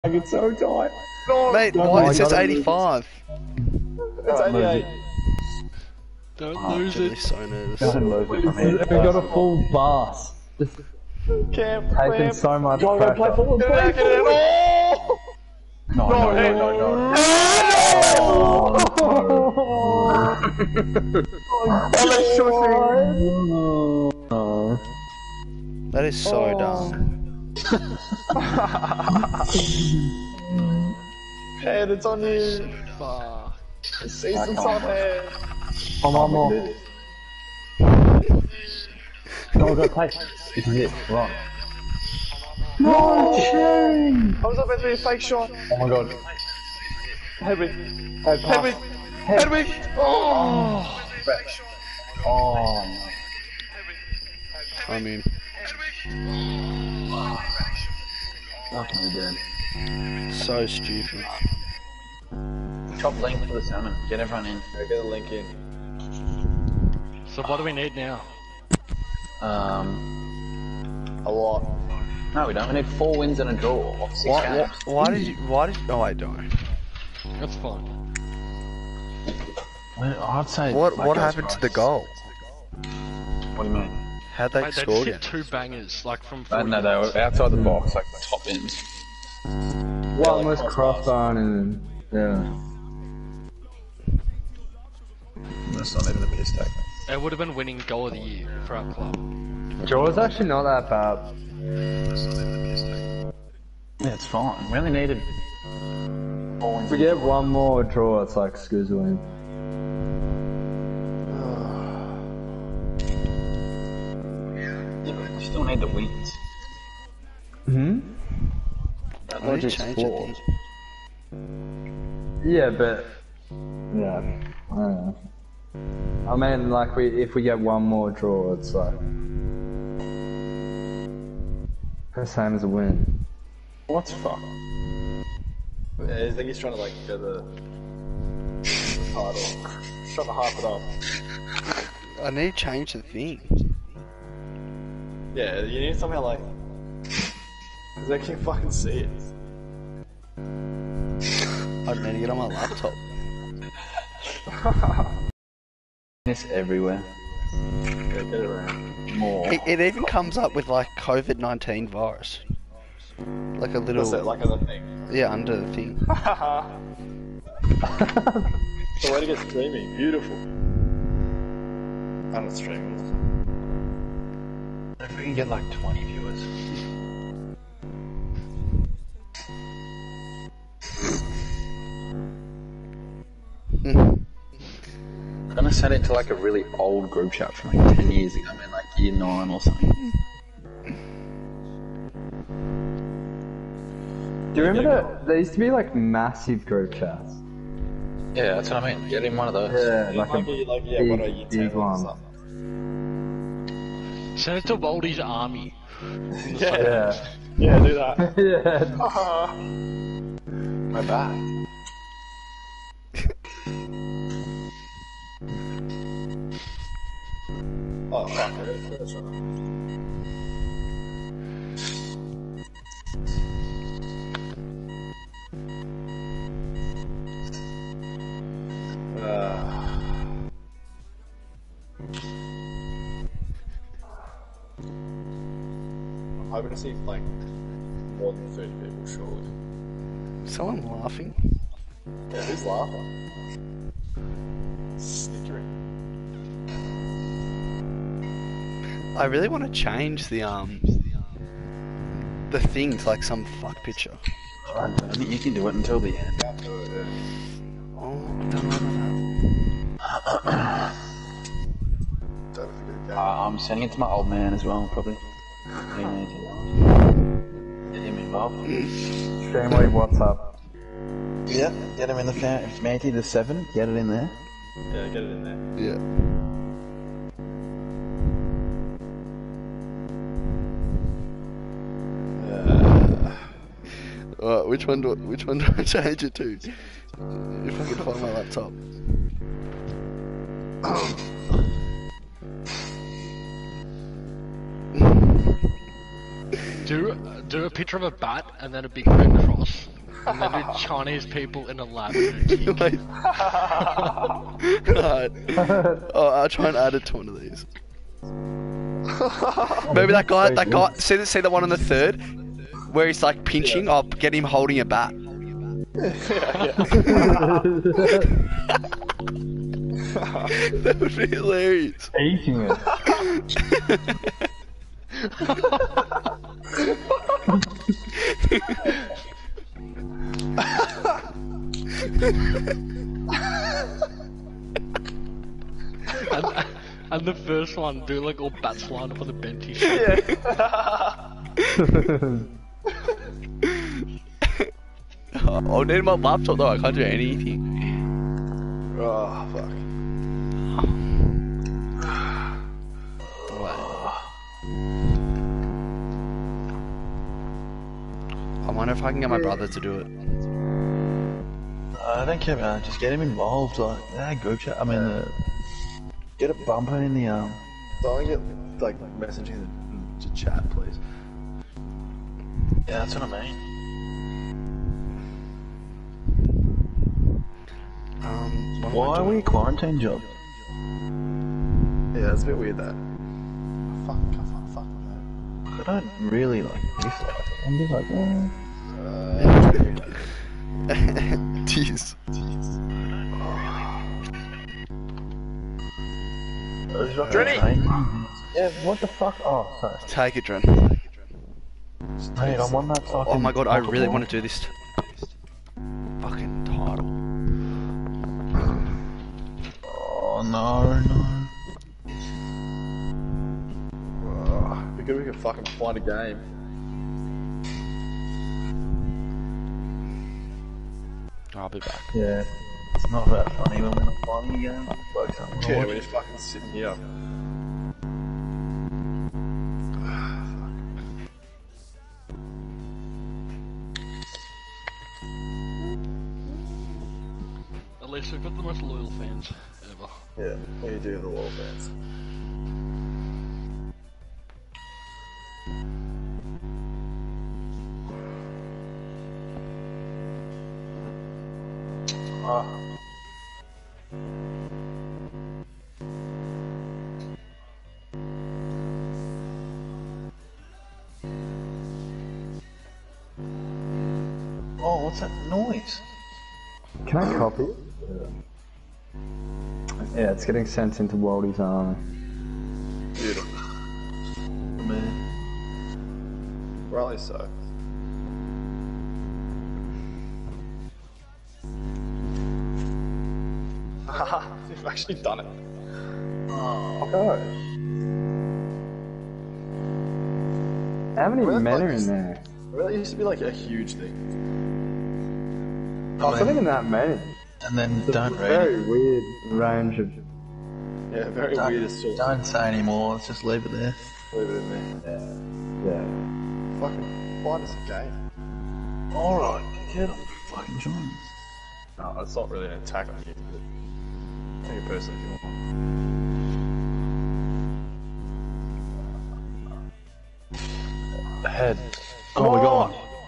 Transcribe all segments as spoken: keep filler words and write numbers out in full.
It's so tight. No, Mate, no, why? no, It says I gotta eighty-five. It's eighty-eight. Don't Oh, lose Really it. so nervous. Don't lose it from here. We got a full bus. Just Camp, taking clamp. so much Go, go, pressure. play forward, Get play it out, get it forward. out. Oh! No, No, no, hey. no, no, no. Oh, That is so dumb. Head, it's on you. Fuck. The season's on head. Come on, more. No, go play. This is it. Right. No, Sherry! I was up meant to be a fake shot. Oh my god. Hedwig. Hey, pass. Hedwig. Hedwig. Oh. Oh, I mean, fucking dead. so stupid. Top link for the salmon. Get everyone in. I get a link in. So what do we need now? Um, A lot. no, we don't. We need four wins and a draw. Off six Why, games. why, why did you? Why did? Oh, I don't. That's fine. Well, I'd say. What? like What us, happened to right? the goal? What do you mean? How'd they Mate, they score just hit again? two bangers, like from Uh, forty no, they yards. were outside the box, like top ends. One was crossbar and yeah. That's not even the piss take. It would have been winning goal of the year for our club. Draw's actually not that bad. Yeah, it's fine. We only needed four wins. If we get one more draw, it's like Scoo's win. Yeah, but we still need the wins. Hmm? That Why did you logic's change flawed. it? Yeah, but yeah, I don't know. I mean, like we if we get one more draw, it's like the same as a win. What the fuck? Yeah, I think he's trying to like get the title. He's trying to hype it up. I need to change the thing. Yeah, you need somehow like. Cause they can fucking see it. I need to get on my laptop. It's everywhere. Yeah, get it around. More. It, it even comes up with like COVID nineteen virus, like a little What's it, like a thing? yeah under the thing. The way to get streaming, beautiful. I'm not streaming. If we can get like twenty viewers. I'm gonna send it to like a really old group chat from like ten years ago, I mean like year nine or something. Do you remember that there used to be like massive group chats? Yeah, that's what I mean. Get in one of those. Yeah, It like might a be like, yeah, big, what are you big telling one. us? Send it to Baldy's army. Yeah, Yeah. yeah, do that. Yeah. My back. Oh fuck it. That's right. Uh, I'm hoping to see like more than thirty people surely. Someone laughing. Yeah, who's laughing? Snickering. I really want to change the um the thing to like some fuck picture. I think you can do it until the end. Oh, I don't know that. Don't forget the game. Uh, I'm sending it to my old man as well, probably. He needs it. Get him involved. Family WhatsApp. Yeah, get him in the fan. If Manty the seven, get it in there. Yeah, get it in there. Yeah. Uh, which one do which one do I change it to? If I can find my laptop. Do do a picture of a bat and then a big red cross. and then with Chinese people in a lab boutique. Wait. Alright. Oh, I'll try and add it to one of these. Maybe that guy, that guy, see the, see the one on the third? Where he's like pinching, I'll get him holding a bat. That would be hilarious. Eating it. and, and the first one, do like all bats flying up on the bench. Yeah. Oh, I need my laptop though, I can't do anything. Oh, fuck. I wonder if I can get my brother to do it. I don't care about it, just get him involved, like, that group chat, I mean, uh, get it bumping in the, um... Don't get, like, messaging to chat, please. Yeah, that's what I mean. Um, what Why are we a quarantine job? Yeah, it's a bit weird that. Fuck, fuck, fuck, fuck. I don't really, like, dislike it. I'm just like, oh... Jeez. Drenny! Yeah, what the fuck? Oh, sorry. Take it, Dren. Mate, I'm on that fucking... Oh my god, I really want to do this. Fucking title. Oh, no, no. Oh, be good if we could fucking find a game. I'll be back. Yeah. It's not that funny when we're not finding a game. Like, something Yeah, like- we're just fucking sitting here. At least we've got the most loyal fans ever. Yeah, we do the wall fans. Ah. Oh, what's that noise? Can I copy it? Yeah, it's getting sent into Waldy's army. Beautiful. Man. Rightly so. Haha, you've actually done it. Oh, gosh. How many Really? men Like are in this- there? Well, that used to be like a huge thing. Oh, it's not even that many. And then It's a don't read very it. weird range of... Yeah, very Don't, weird as don't say anymore, let's just leave it there. Leave it in there. Yeah. Fucking find us a game. Alright, get on fucking join us. No, it's not really an attack on you. Take it personally if you want. Ahead. Oh, we got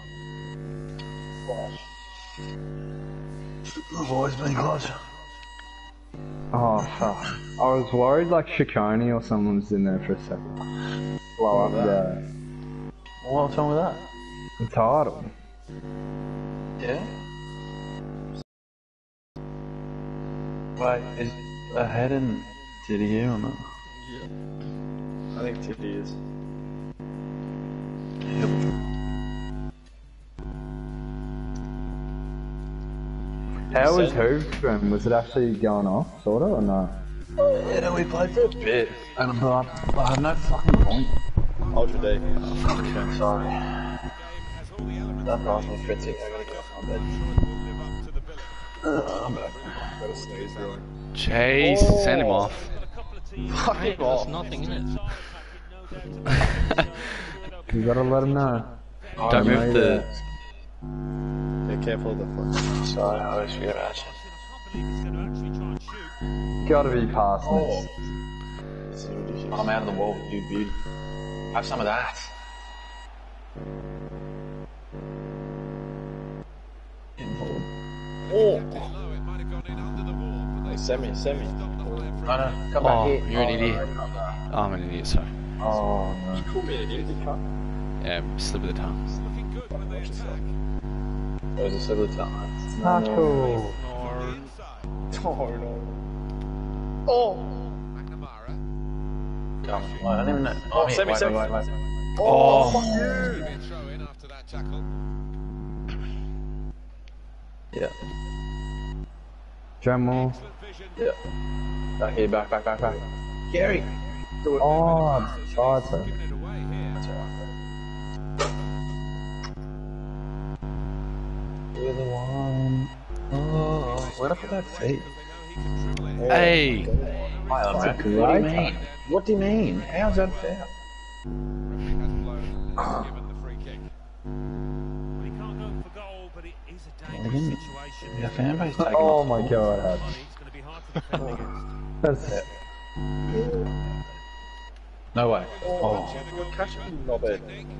one. I've always been close. Oh, fuck. I was worried like Shikoni or someone was in there for a second. Blow up the, What's wrong with that? the title. Yeah? Wait, is Ahead and Diddy here or not? I think Titty is. How was Hoovestrom? Was it actually going off, sorta, or no? Yeah, no, we played for a bit. And I'm like, I have no fucking point. Ultra D. I'm sorry. That drives me fritzy. I gotta go on bed. Uh, I'm back. Gotta sneeze really. Jeez, send him off. Fuck Hey, it there's off. nothing in it. You gotta let him know. Don't move the... Yeah, careful of the fuck. Sorry, I always forget about you. Gotta be past this. This is ridiculous. I'm out of the wall, dude, beauty. Have some of that. Oh! Hey, semi, semi. No, no, come Oh, back here. you're an Oh, idiot. no, come back. Oh, I'm an idiot, sorry. Oh no. Call me an idiot, you can't. Yeah, slip of the tongue. It was a slip of the tongue. Not cool. Oh, no. Come on, I don't even know. Oh, here, semi, wait, semi. wait, wait, wait. Oh, Yeah, Jamal. yeah. Back here, back, back, back, back. Gary! Do it. Oh, Scheiße. That's alright. You're the one. Oh, where'd I put that feet? hey. Hang on, man. What do you mean? What do you mean? How's that fair? The fan base taking Oh off. my god. That's No way. Oh. Catch me, knobhead.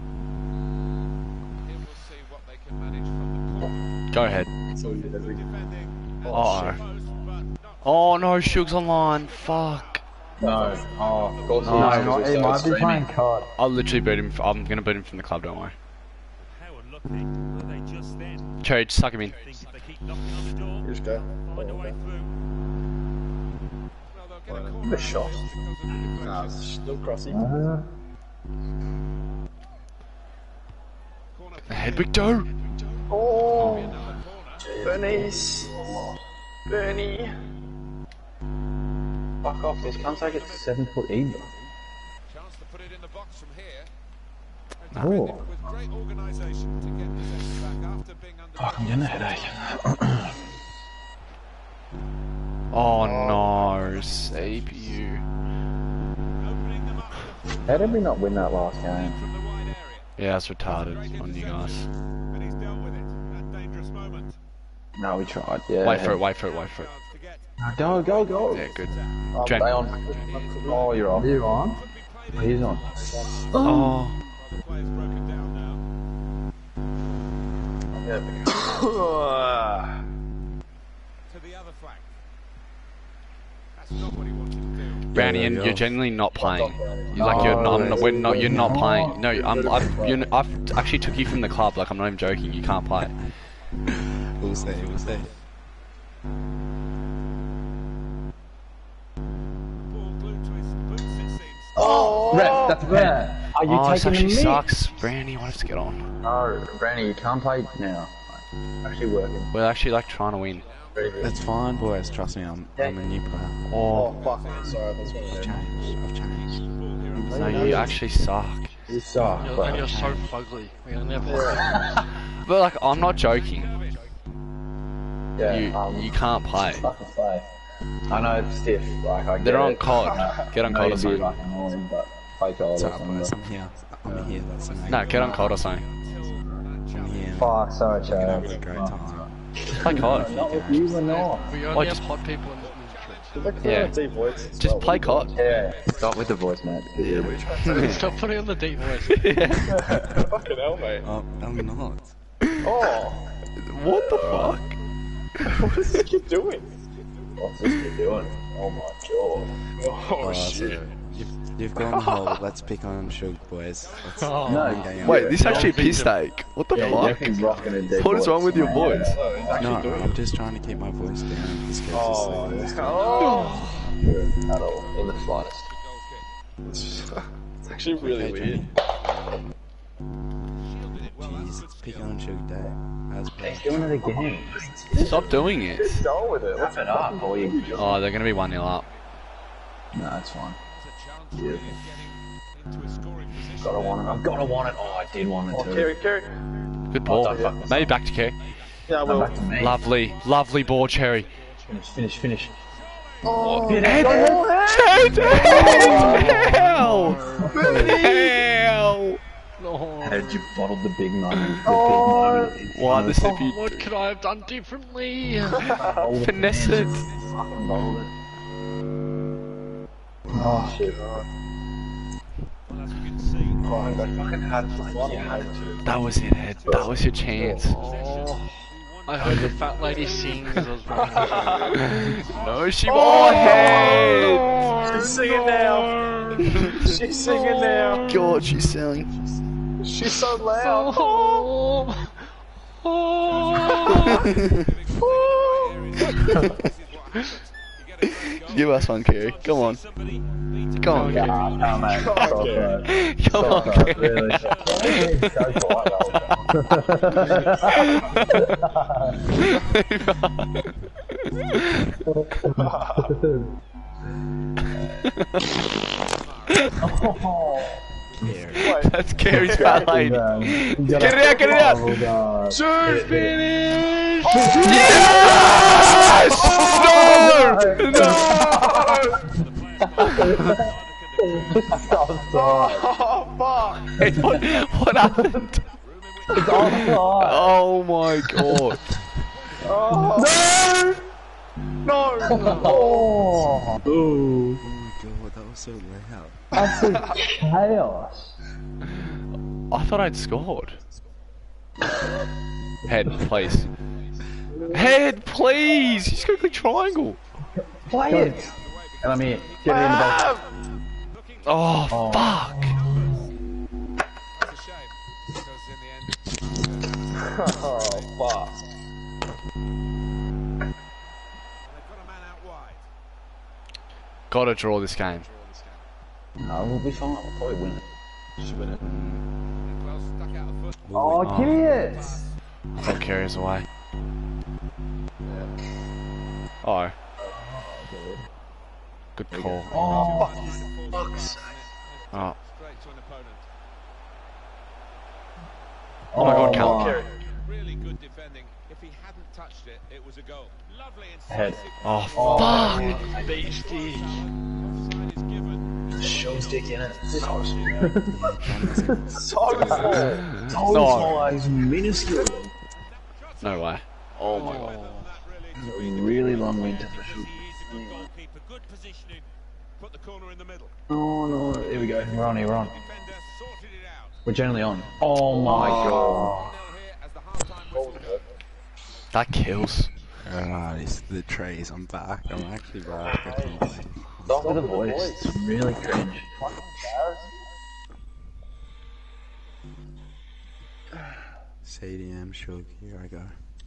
Go ahead. So we did every... Uh oh. Oh no, Shug's online. Fuck. No. Oh, of course No, he is, no, 'cause he we might started be playing streaming. card. I'll literally boot him. I'm gonna boot him from the club. Don't worry. Cherry, just suck him in. Just go. Give it a shot. Nah, it's still crossy. Uh, Hedwig Doe. Oh! Bernice! Bernie! Fuck off, this can't take it seven foot either. Chance to put it in the box from here. oh. With great organisation to get possession back after being under. Fuck, I'm getting a headache. Oh no, C P U. Opening them up How did we not win that last game? from the wide area. Yeah, that's retarded on you guys. And he's dealt with it. That dangerous moment. No, we tried, yeah. Wait for it. Wait for it. Wait for it. Chance to get. No, go, go, go. Yeah, good. Oh, Jen. stay on. Oh, you're off. Are you on? He's on. Oh. The player's broken down now. Yeah, To the other flank. That's not what he wanted to do. Brownie, Yeah, and yeah. you're genuinely not playing. You're like you're not. I'm not we're not. You're not playing. No, I'm. I've. You're, I've actually took you from the club. Like I'm not even joking. You can't play. We'll see, we'll see. Ball glued to his boots, it seems. Oh, ref, that's bad. Are you Oh, this taking actually the sucks. Brownie, what have to get on? No, Brandy, you can't play now. Actually working. We're actually like trying to win. Very good. It's fine, boys. Trust me, I'm I'm a new player. Oh, Oh, fuck. Sorry, that's what I I've said. changed. I've changed. no, you actually suck. You suck, You're, but and you're so fugly. We only have But like, I'm not joking. yeah, You um, you can't play. fucking play. I know it's stiff. Like I get They're on it. C O D. Get on I C O D know or you'd be something. like annoying, but play C O D or What's up, something. boys? I'm here. I'm here. That's the main No, get on C O D or something. I'm here. Fuck, sorry, Having Chad. a great time. Play C O D. Not with you or not. we Like, only just- have hot people in the in Look for Yeah. a deep voice. as Just well. play C O D. Yeah, start with the voice, mate. Yeah, the street. Stop putting on the deep voice. Fucking hell, mate. Oh, I'm not. Oh! What the fuck? What is this kid doing? What's this kid doing? Oh my god. Oh, Oh, shit. so you've, you've gone whole. Let's pick on Shug, boys. Let's, Oh. No, okay, yeah. Wait, this actually a piss take. What the Yeah, fuck? Jeffy's rocking a deep What is voice. wrong with your voice? No, I'm just trying to keep my voice down. This goes Oh, to sleep. oh. At all, in the slightest. It's actually really Okay, weird. Jeez, it's pick on Shug day. As per. He's doing it again. Stop doing it. Go with it. Wrap it up, or you. Oh, they're gonna be one nil up. No, that's fine. There's a chance really of getting into a scoring position. Gotta want it. I've gotta want it. Oh, I did want it Oh, too. Kerry, Kerry. Good ball. don't fuck this Maybe back to Kerry. Yeah, Come well. back to me. Lovely, lovely ball, Cherry. Finish, finish, finish. Oh, Head, head, hell, hell. No. How did you bottle the big moment? The big moment. Why the C P U? What could I have done differently? Finesse it. Fucking bottled it. Oh, Shit. Well, as we can see, Oh, I fucking had like, you had to. That was it, Head. That was your chance. Oh, I I heard the fat lady sing as I was running. No, she oh, head! She's singing now. She's singing now. God, she's selling. She's so loud. Oh, Give us one, Kerry. Come on. Come on, Kerry. Ah, come mate. Stop it. Come on, Stop it. Kerry. Really stop it. He's so That's Kerry's fat lady. Get it out, get it out! Sir, finish! Yes! No! No! Stop, stop. Oh fuck! Hey, what, what happened? It's offside. Oh my god. Oh. No! No! Oh, Oh my god, that was so loud. absolute chaos. I thought I'd scored. Head, please. Head, please! He's got a triangle. Play it. And I'm here. Get it in the box. Oh, Oh. fuck. It's a shame, because in the end, Oh fuck! they've got a man out wide. Gotta draw this game. No, we'll be fine. We'll probably win it. Just win it. Well stuck out of foot. Oh, give me it. I thought Kerry was away. Oh. Good call. Oh, Fuck's Oh. Straight to an opponent. Oh my god, Cal. Oh. Really good defending. If he hadn't touched it, it was a goal. Lovely and Head. Oh, Oh. fuck. Beastie. offside is given. Show's dick in it. So So No. small, he's minuscule. No way. Oh my god. That really Really long winter for sure. he is a good goalkeeper. Good positioning. Put the corner in the middle. Oh no, here we go. We're on, here, we're on. Defender sorted it out. We're generally on. Oh my god. Nil here as the half-time whistle goes. That kills. Ah, it's the trays. I'm back. I'm actually back. I can play. Stop with the voice. It's really cringe. Stadium, Shug, here I go.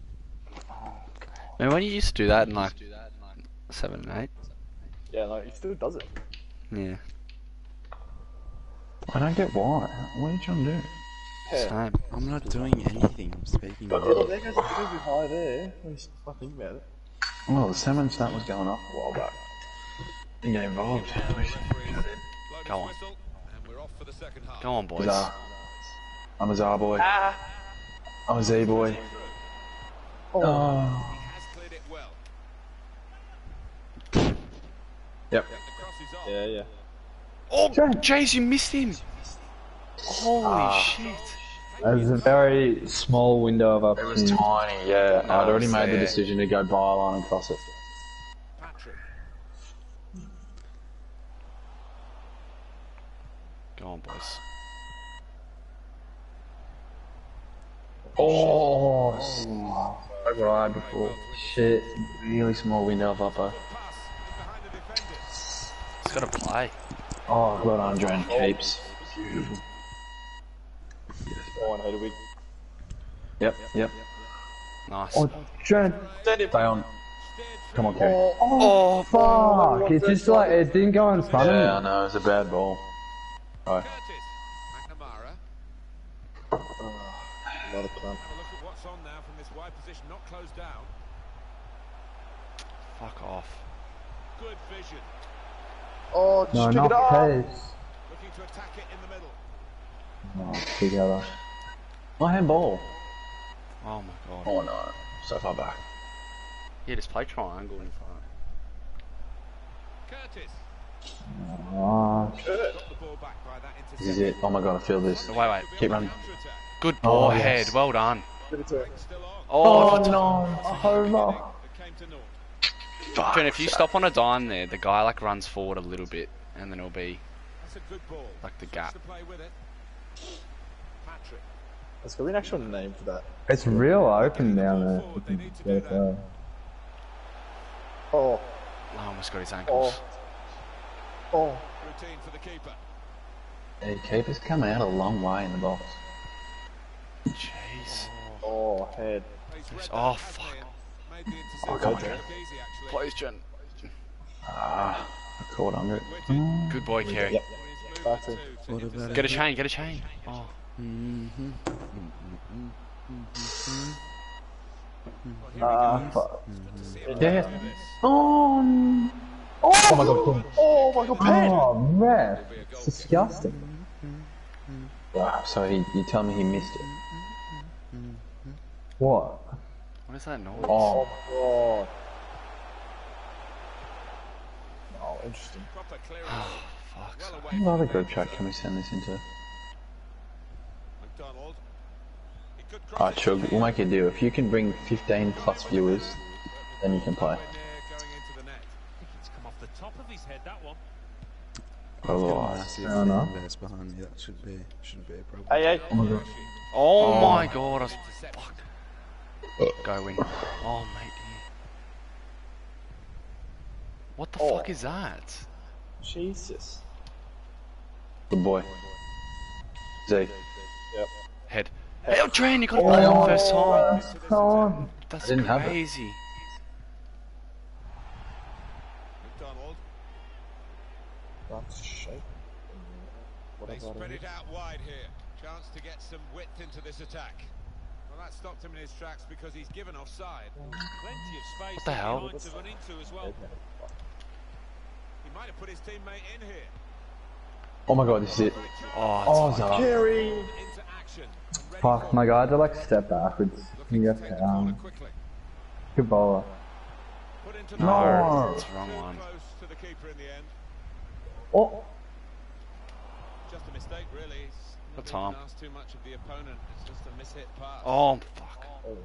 Man, when you used to do that in like seven and eight? yeah, no, he still does it. Yeah. I don't get why. What are you trying to do? Same. I'm not doing anything. I'm speaking. Oh, English. there goes a bit high there. When you start thinking about it. Well, the salmon stat was going off a while back. Didn't get involved. Go on. Whistle, and we're off for the second half. Go on, boys. Zah. I'm a Zah boy. I'm a Z boy. Oh. He has cleared it well. Yep. The cross is on. Yeah, yeah. Oh, Jace, you missed him. Holy shit. There's a very small window of It was opportunity. tiny, yeah. No, I'd already it's made the there. decision to go byline and cross it. Patrick. Go on, boys. Oh, so right before. Shit. Really small window of upper. Pass behind the defenders. He's got to play. Oh, well done, Dren. Keeps. Beautiful. Oh, and Hedwig. Yep, yep. Nice. Oh, Trent. Stay on. Come on, Kerry. Oh, fuck. It just like, it didn't go in front Yeah, I of me. know. It's a bad ball. Right. Curtis. McNamara. A lot of clump. Have a look at what's on now from this wide position. Not closed down. Fuck off. Good vision. Oh, just No, pick not it up. pace. Looking to attack it in the middle. No, together. My handball. Oh my god. Oh no. So far back. Yeah, just play triangle in front. Curtis. Oh, Got the ball back by that This is interception. it. Oh my god, I feel this. Wait, wait. Keep running. Counter-attack. Good ball, Oh, head. yes. Well done. Give it to her. Still on. Oh, no. Homer. It came to naught. Fuck. Trent, if you stop on a dime there, the guy like runs forward a little bit, and then it'll be That's a good ball. like the Switch gap. to play with it. Patrick. There's got to be an actual name for that. It's real open down there. You can get it there. Oh, I almost got his ankles. oh. Routine for the keeper. Hey, keeper's coming out a long way in the box. Jeez. Oh, head. Oh, fuck. Made the Oh, interception come on, look Jen. easy, actually. Please, Jen. Ah, I caught under it. Good boy, Kerry. Yep. That's it. What about Get a chain, get a chain. Oh. Mm-hmm. Ah, fuck. Yeah. Oh, n- oh my god. Oh my god, pen! Oh, ref. It's disgusting. Wow, so he, you tell me he missed it. What? What is that noise? Oh, Oh. Oh, interesting. Proper clearance. Fuck. Well away what other from group chat can we send this into? McDonald. He could cross Alright, it sure, to we'll make a deal. If you can bring fifteen plus viewers, then you can play. Nowhere near going into the net. I think it's come off the top of his head, that one. Otherwise, Massive Fair enough. fan base behind me. That should be shouldn't be a problem. Hey, hey. Oh my god. Oh, Oh. my god. I was... Fuck. Go win. Oh, mate. What the Oh. fuck is that? Jesus. good boy. Z. Yep. Head. Hey, oh, Drain, you got it back on first time. Oh, That's I didn't have it. crazy. McDonald. That's shape. What They about spread it? it out wide here. Chance to get some width into this attack. Well, that stopped him in his tracks because he's given offside. Plenty of space What the hell? behind to run into as well. He might have put his teammate in here. Oh my god, this is it. Oh, Oh, it's Zara. Kerry! Into action. and ready fuck. for My it. guy had to like step backwards. He Looking to got take the corner down. quickly. Good bowler. Put into the No, No. it's the wrong one. Close to the keeper in the end. Oh, Just a mistake, really. He's What not time? even asked too much of the opponent. It's just a mishit pass. Oh, fuck.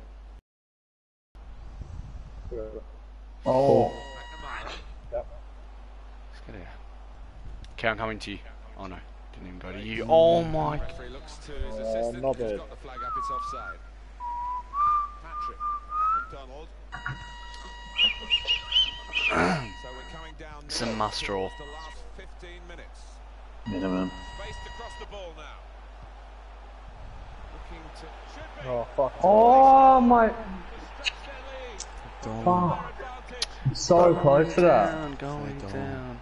oh. McNamara. Let's get here. Okay, I'm coming to you. Oh no, didn't even go to you. Oh my. Referee looks to his assistant. not He's bad. got the flag up. It's offside. Patrick McDonald. So we're coming down. It's a now must draw. towards the last fifteen minutes. Minimum. Spaced across the ball now. Looking to. Should be. Oh, fuck. Oh my. To stretch their lead. Don't Fuck. Advantage. So close to that. Down, going Don't. down.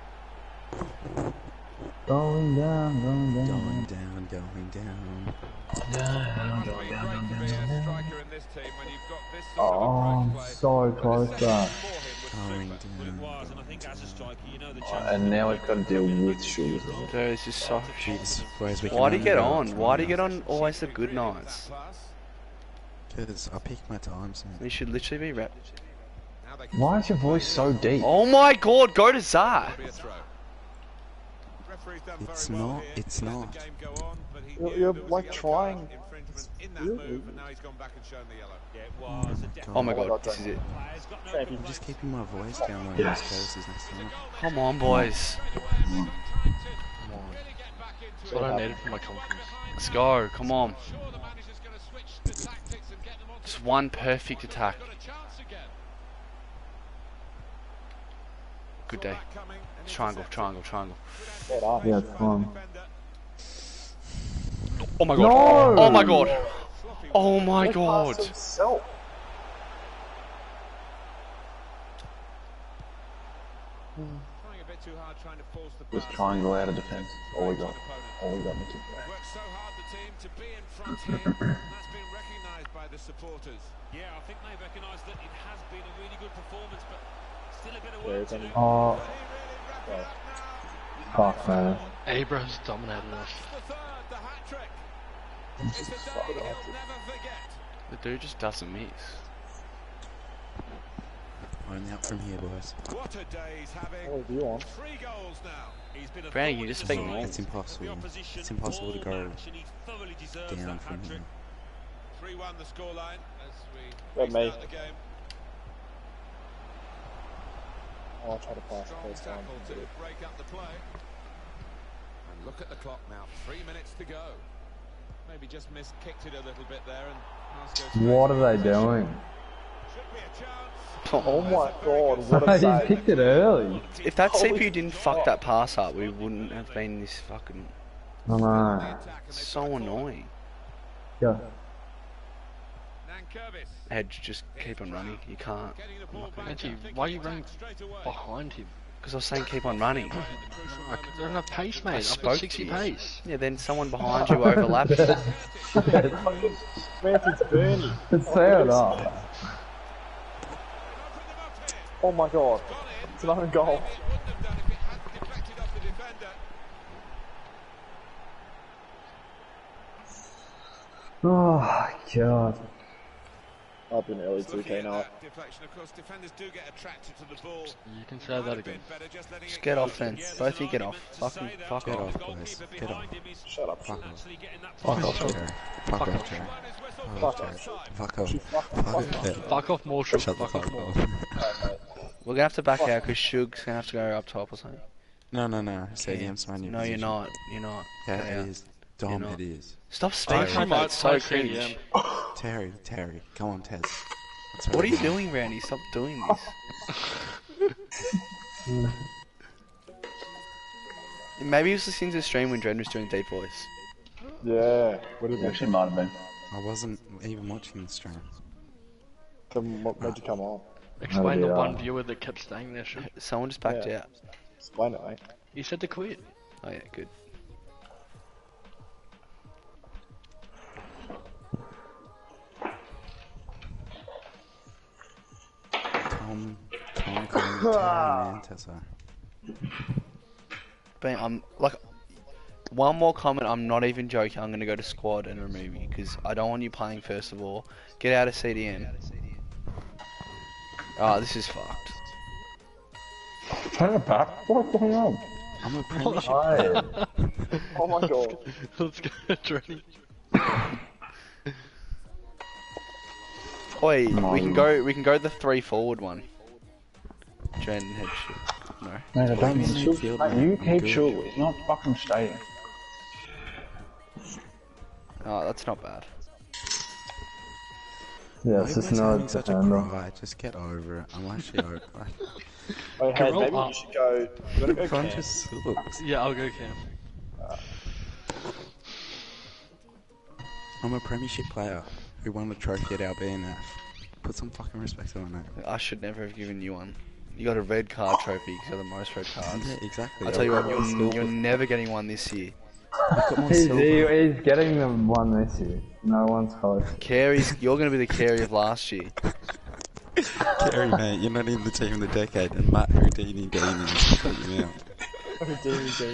Going down, going down. going down, going down. Must be great to be a striker in this team when you've got this sort Oh, of I'm approach play. so close to that. For him was Going super. Well, it down. was, and I think as a striker, you know the Oh, chances. and now we've got to deal with shoes. Dude, it's just so. Jeez, whereas we can Why do you only get go on? Why do you twenty get on always the good nights? That pass. Because I pick my times. Man. You should literally be rep. Now they can Why is your voice so deep? Oh my god, go to Zah! be a throw. Referee's done It's very well not, here. it's Let the not. game go on, but he You're- knew you're, there was a like, yellow trying. card infringement in that Really? move, and now he's gone back and shown the yellow. Yeah, it was. A definite Oh my Oh my god, God, this is it. player's got no Thank you. I'm complaints. just keeping my voice down like Yes. this goes next time. Come on, boys. Really get back into What it. I needed for my confidence. Let's go, come on. Sure, the manager's going to switch the tactics and get them onto Just the one field. perfect attack. Got a chance again. Good Saw day. that coming and Triangle, intercepted. triangle, triangle. Good Yeah, Yeah, anticipation it's by the fine. defender. Oh my god. No! Oh my god. Sloppy Oh work. my Pass god. himself. Trying a bit too hard, trying to force the Just pass. triangle out of defence. All we got. Opponent. All we got, Mickey. Worked so hard, the team, to be in front here, and that's been recognised by the supporters. Yeah, I think they recognise that it has been a really good performance, but still a bit of Yeah, work it's to only- do. Oh, But he really wrapped it up now. fuck, man. Abra's dominated us. The third, the hat trick. It's a day he'll never forget. The dude just doesn't miss. Only up from here, boys. What a day he's having. What do you want? Three goals now. He's been a Brownie, thorn you just in the speak side normal. It's of the impossible. opposition It's impossible to all go match, and he thoroughly deserves down that from hat-trick. here. three one the scoreline as Yeah, we mate. restart the game. Oh, I'll try to pass Strong first time. tackle to break up the play. And look at the clock now. Three minutes to go. Maybe just missed, kicked it a little bit there, and Haas goes What are they doing? Should be a chance. Oh my god, what a He save. picked it early. If that Holy C P U didn't fuck that pass up, we wouldn't have been this fucking... I know. So annoying. Yeah. Nankervis Edge, just keep on running. You can't. getting the ball back. Actually, I think why are he you running attacked straight away. behind him? Because I was saying keep on running. I don't have pace, mate. I've spoke got to sixty you. pace. Yeah, then someone behind you overlaps. Mantis Bernie. It's fair enough. Oh my god. It's an own goal. Oh, God. I've been early two K now. Deflection, of course, defenders do get attracted to the ball. You can say that again. Just get off then. Both of you get off. Fucking fuck Get off. off, boys. Get off. Shut up. Fuck off. Fuck off. Terry. Fuck off, Terry. Fuck off. Fuck off. Fuck off. Fuck off more, Shug. Shut the Fuck off fuck more. off. We're gonna have to back out because Shug's gonna have to go up top or something. No, no, no. Stay against my new No, you're position. not. You're not. Yeah, Get it out. is. Dom, not. it is. Stop speaking Actually, like that. might It's so play C D M. cringe. Terry, Terry. Come on, Tez. Let's What are you hurry. doing, Randy? Stop doing this. Maybe he was listening to the stream when Dren was doing deep voice. Yeah. What is it? Actually, might have been. I wasn't even watching the stream. Come, what made you come on? Explain the That'll be one alright. viewer that kept staying there, Shug. Someone just backed Yeah. out. Explain it, mate. He said to quit. Oh yeah, good. Tom, Tom, Tom, Terry, man, Tessa. But I'm like, one more comment. I'm not even joking. I'm gonna go to squad and remove you because I don't want you playing. First of all, get out of C D M. Oh, this is fucked. Turn it back. What's going on? I'm a premiership. Hi. Oh my god. Let's go, Drenny. Oi, we can go. We can go the three forward one. Dren head shoot. No. Mate, I don't mean Midfield, Shug. man. You keep Good. Shug. He's not fucking staying. Oh, that's not bad. Yeah, Why it's am just I no sounding such a defender. cry? Just get over it. I'm actually over it. Wait, hey, Grow maybe up. you should go. You wanna go Everyone camp? just sucks. Yeah, I'll go Cam. I'm a premiership player who won the trophy at our B N F. Put some fucking respect on that. I should never have given you one. You got a red card trophy because you're the most red cards. Yeah, exactly. I tell you what, I've got you're, silver. you're never getting one this year. I've got more He's, silver. he, he's getting the one this year. No one's close. Carey's, you're going to be the Carey of last year. Kerry, mate, you're not in the team of the decade, and Matt Houdini Dean is putting you out. Houdini Dean.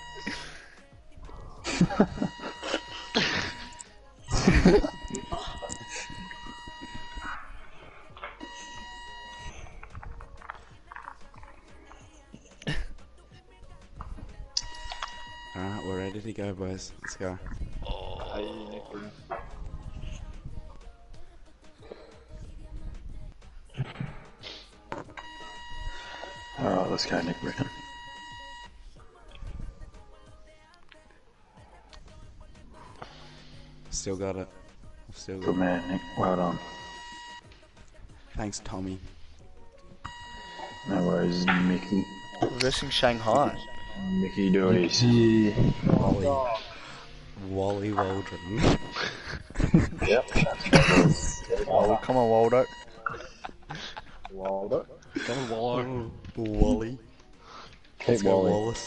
Alright, we're ready to go, boys. Let's go. Hey, Nicky. Alright, let's go, Nick Rickon. Still got it. Still got Good it. man, Nick. Well done. Thanks, Tommy. No worries, Mickey. Versing Shanghai. Mickey Doties. Yeah. Wally. Wally Waldron. Yep. Oh, come on, Waldo. Wilder. Go on, Wallo. Wally. Keep Let's go, Wally. Wallace.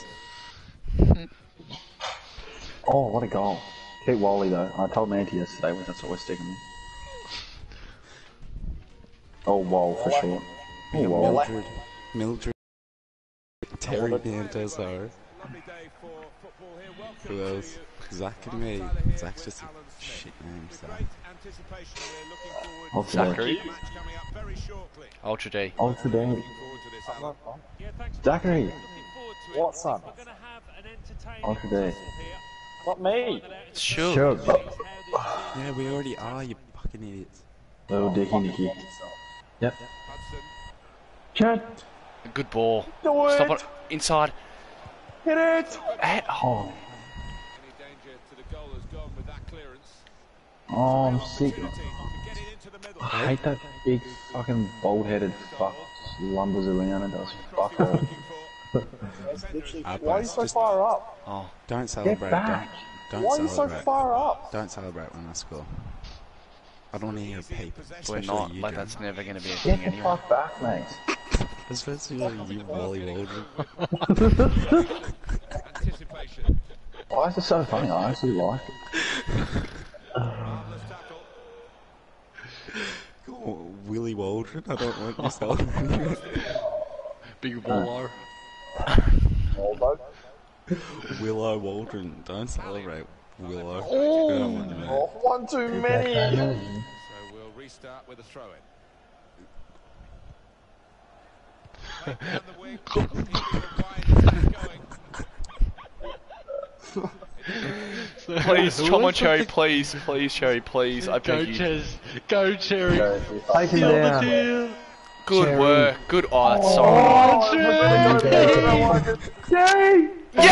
Oh, what a goal. Keep Wally though. I told Manty yesterday, well, that's always sticking me. Oh, Wall for sure. Oh, Wall. Mildred. Mildred. Terry Danteso. Lovely day for football here. Welcome Who to else? you. Zach Good and me. to have you, Zach's just a Alan Smith. shit name, so. Great anticipation. We're looking forward What's to that? Zachary. the match coming up very shortly. Ultra D. Ultra D. Looking forward to this, Alan. Yeah, thanks. Zachary. Looking forward to it. What, son? We're going to have an entertaining Ultra D. tussle here. Not me. Sure. Sure. Yeah, we already are, you fucking idiots. Little Dicky Nicky. Yep. Hudson. Chat. Good ball. Do it. Stop it. Inside. Hit it. Eh, oh. Any danger to the goal has gone with that clearance. Oh, I'm sick. I hate that big fucking bald-headed fuck lumbers around and does fuck all. Uh, Why are you boys, so just far up? Oh, don't celebrate. back. Don't, Why are don't you so celebrate. far up? Don't celebrate when I score. I don't want to hear a peep. we're Especially not. you, Like, John. that's never going to be a Get thing the anyway. fuck back, mate. Especially you, Wally Waldron. Anticipation. Why is it so funny? I actually like it. Marvellous tackle. Oh, Willie Waldron, I don't want you celebrating. Big Wallo. Waldo? Willow Waldron, don't celebrate Willow. Oh, We don't want you, mate. oh, one too many. So we'll restart with a throw in. Played down the wing. Keeping the wide attack going. Please, come on, Cherry, please, please, Cherry, please, I Go beg you. Ches. Go Cherry. Take him Seal the down. deal. Good Cherry. work, good, oh, that's sorry. Yay!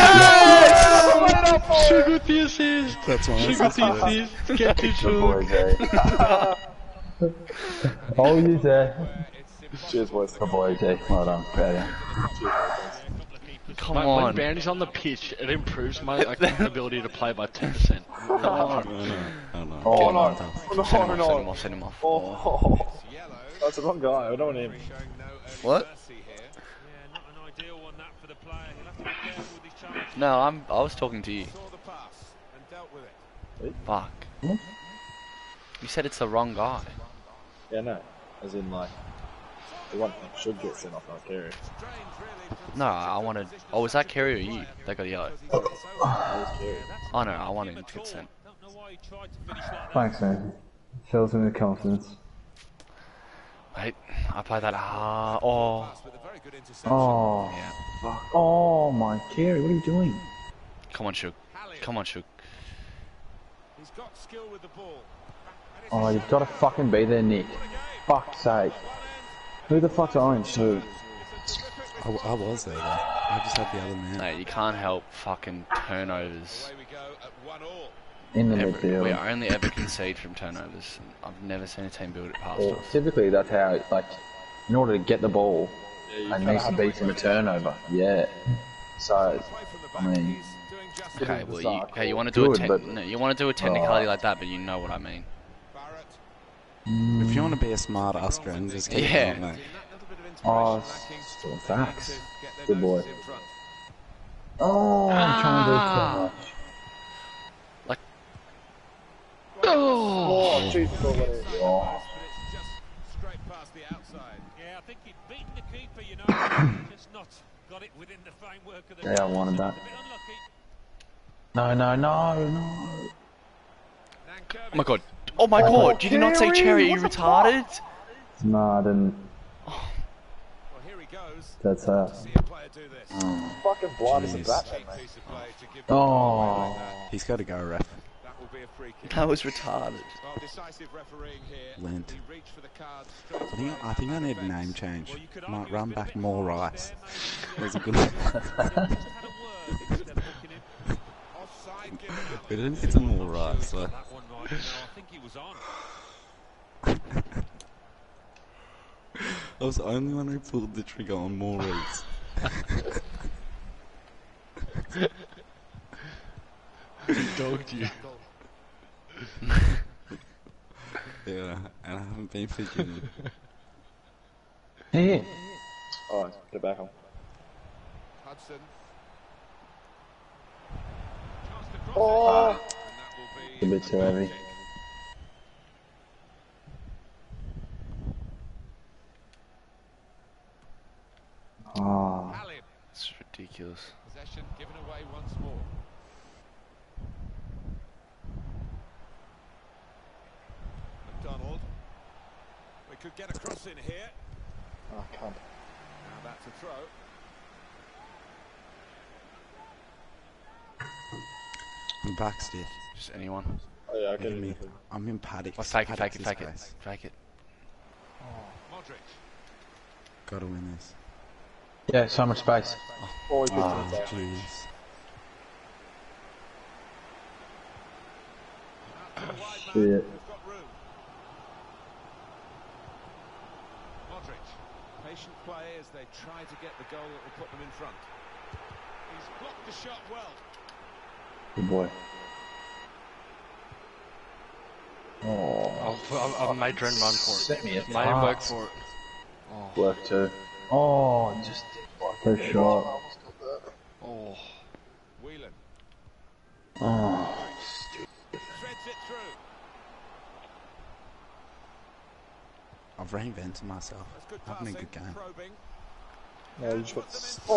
Yes! Sugar with the assist. That's one Sugar with the assist. Get to Good boy, Sugar. Jay. Oh, you there. Cheers, boys. Good boy, Jay. Well done. Proud of you. Come When, when on. Bandy's on the pitch, it improves my like, ability to play by ten percent. I know, I know. Oh, no. Send him No, off, send him no. off, send him off. Oh, Yellow. that's the wrong guy. I don't want him. Showing no early What? mercy here. Yeah, not an ideal one that for the player. He'll have to be careful with his challenge. No, I'm, I was talking to you. Saw the pass and dealt with it. Fuck. You said it's the wrong guy. Yeah, no. As in, like, the one that should get sent off, not Kerry. Strange, really. No, I wanted. Oh, was that Kerry or you that got yellow? That was Kerry. Oh no, I wanted him to get sent. Don't know why he tried to finish like that. Thanks, man. Fills me with confidence. Mate, I played that hard. Oh, Pass with a very good interception. Oh, yeah. fuck. Oh, my Kerry, what are you doing? Come on, Shook. Hallion. Come on, Shook. He's got skill with the ball. And it's Oh, a you've got to fucking be there, Nick. Fuck's sake. Who the fuck's orange too? I, I was there though. I just had the other man. Mate, you can't help fucking turnovers. Away we go at one all. In the Ever, we midfield. only ever concede from turnovers. I've never seen a team build it past Well, us. typically that's how, like, in order to get the ball, it needs to be from a turnover. Yeah. So, Away from the I back, mean, he's doing just Okay, that. well, you, okay, you want to do a Good, tech, but- no, you want to do a technicality Oh. like that, but you know what I mean. Barrett. If you want to be a smart Australian, just keep Yeah. going, mate. Oh, still facts. Good boy. Oh, I'm trying to do too much. Oh, jeez. Oh. Just straight past the outside. Yeah, I think he'd beaten the keeper, you know. Just not got it within the framework of the. Yeah, I wanted that. A bit unlucky. No, no, no, no. Oh my god. Oh my god, did you not say Cherry, you retarded? No, I didn't. Well, here he goes. That's uh. See a player do this. Fucking blind as a Jeez. bat, Cheap mate. piece of play to give Oh. the ball away like that. He's got to go, ref. That will be a free kick. That was retarded. Well, decisive refereeing here. Lent. He reached for the card straight I think I think I need a name change. Well, you could Might argue run it's been a back bit more harsh rice. there, maybe. There's a good. Just had a word instead of booking him. Offside given. We didn't get some more rice, so. That one right now, I think he was on. I was the only one who pulled the trigger on more reads. Dogged you. Yeah, and I haven't been Virginia. Here. Alright, get back on. Hudson. Chance to cross Oh! And that will be A bit too heavy. Oh. Hallion. It's ridiculous. Possession given away once more. McDonald. We could get a cross in here. Oh, cunt. Now that's a throw. I'm back stiff. Just anyone. Oh, yeah, I Look at can me. I'm in Paddock. Let's fake it, fake it, fake it. Fake it. Modric. Gotta win this. Yeah, so much space. Oh, he puts Oh, it down. jeez. Out to the wide man. Shit. They've got room. Modric, patient play as they try to get the goal that will put them in front. He's blocked the shot well. Good boy. Oh, I've, I've, I've made Dren run for it. Set me a Made him work pass. for it. Oh, Work too. Oh, just the shot. oh. Whelan Oh. threads it through. I've reinvented myself. That's good Having a passing, good game. probing. No, you just got.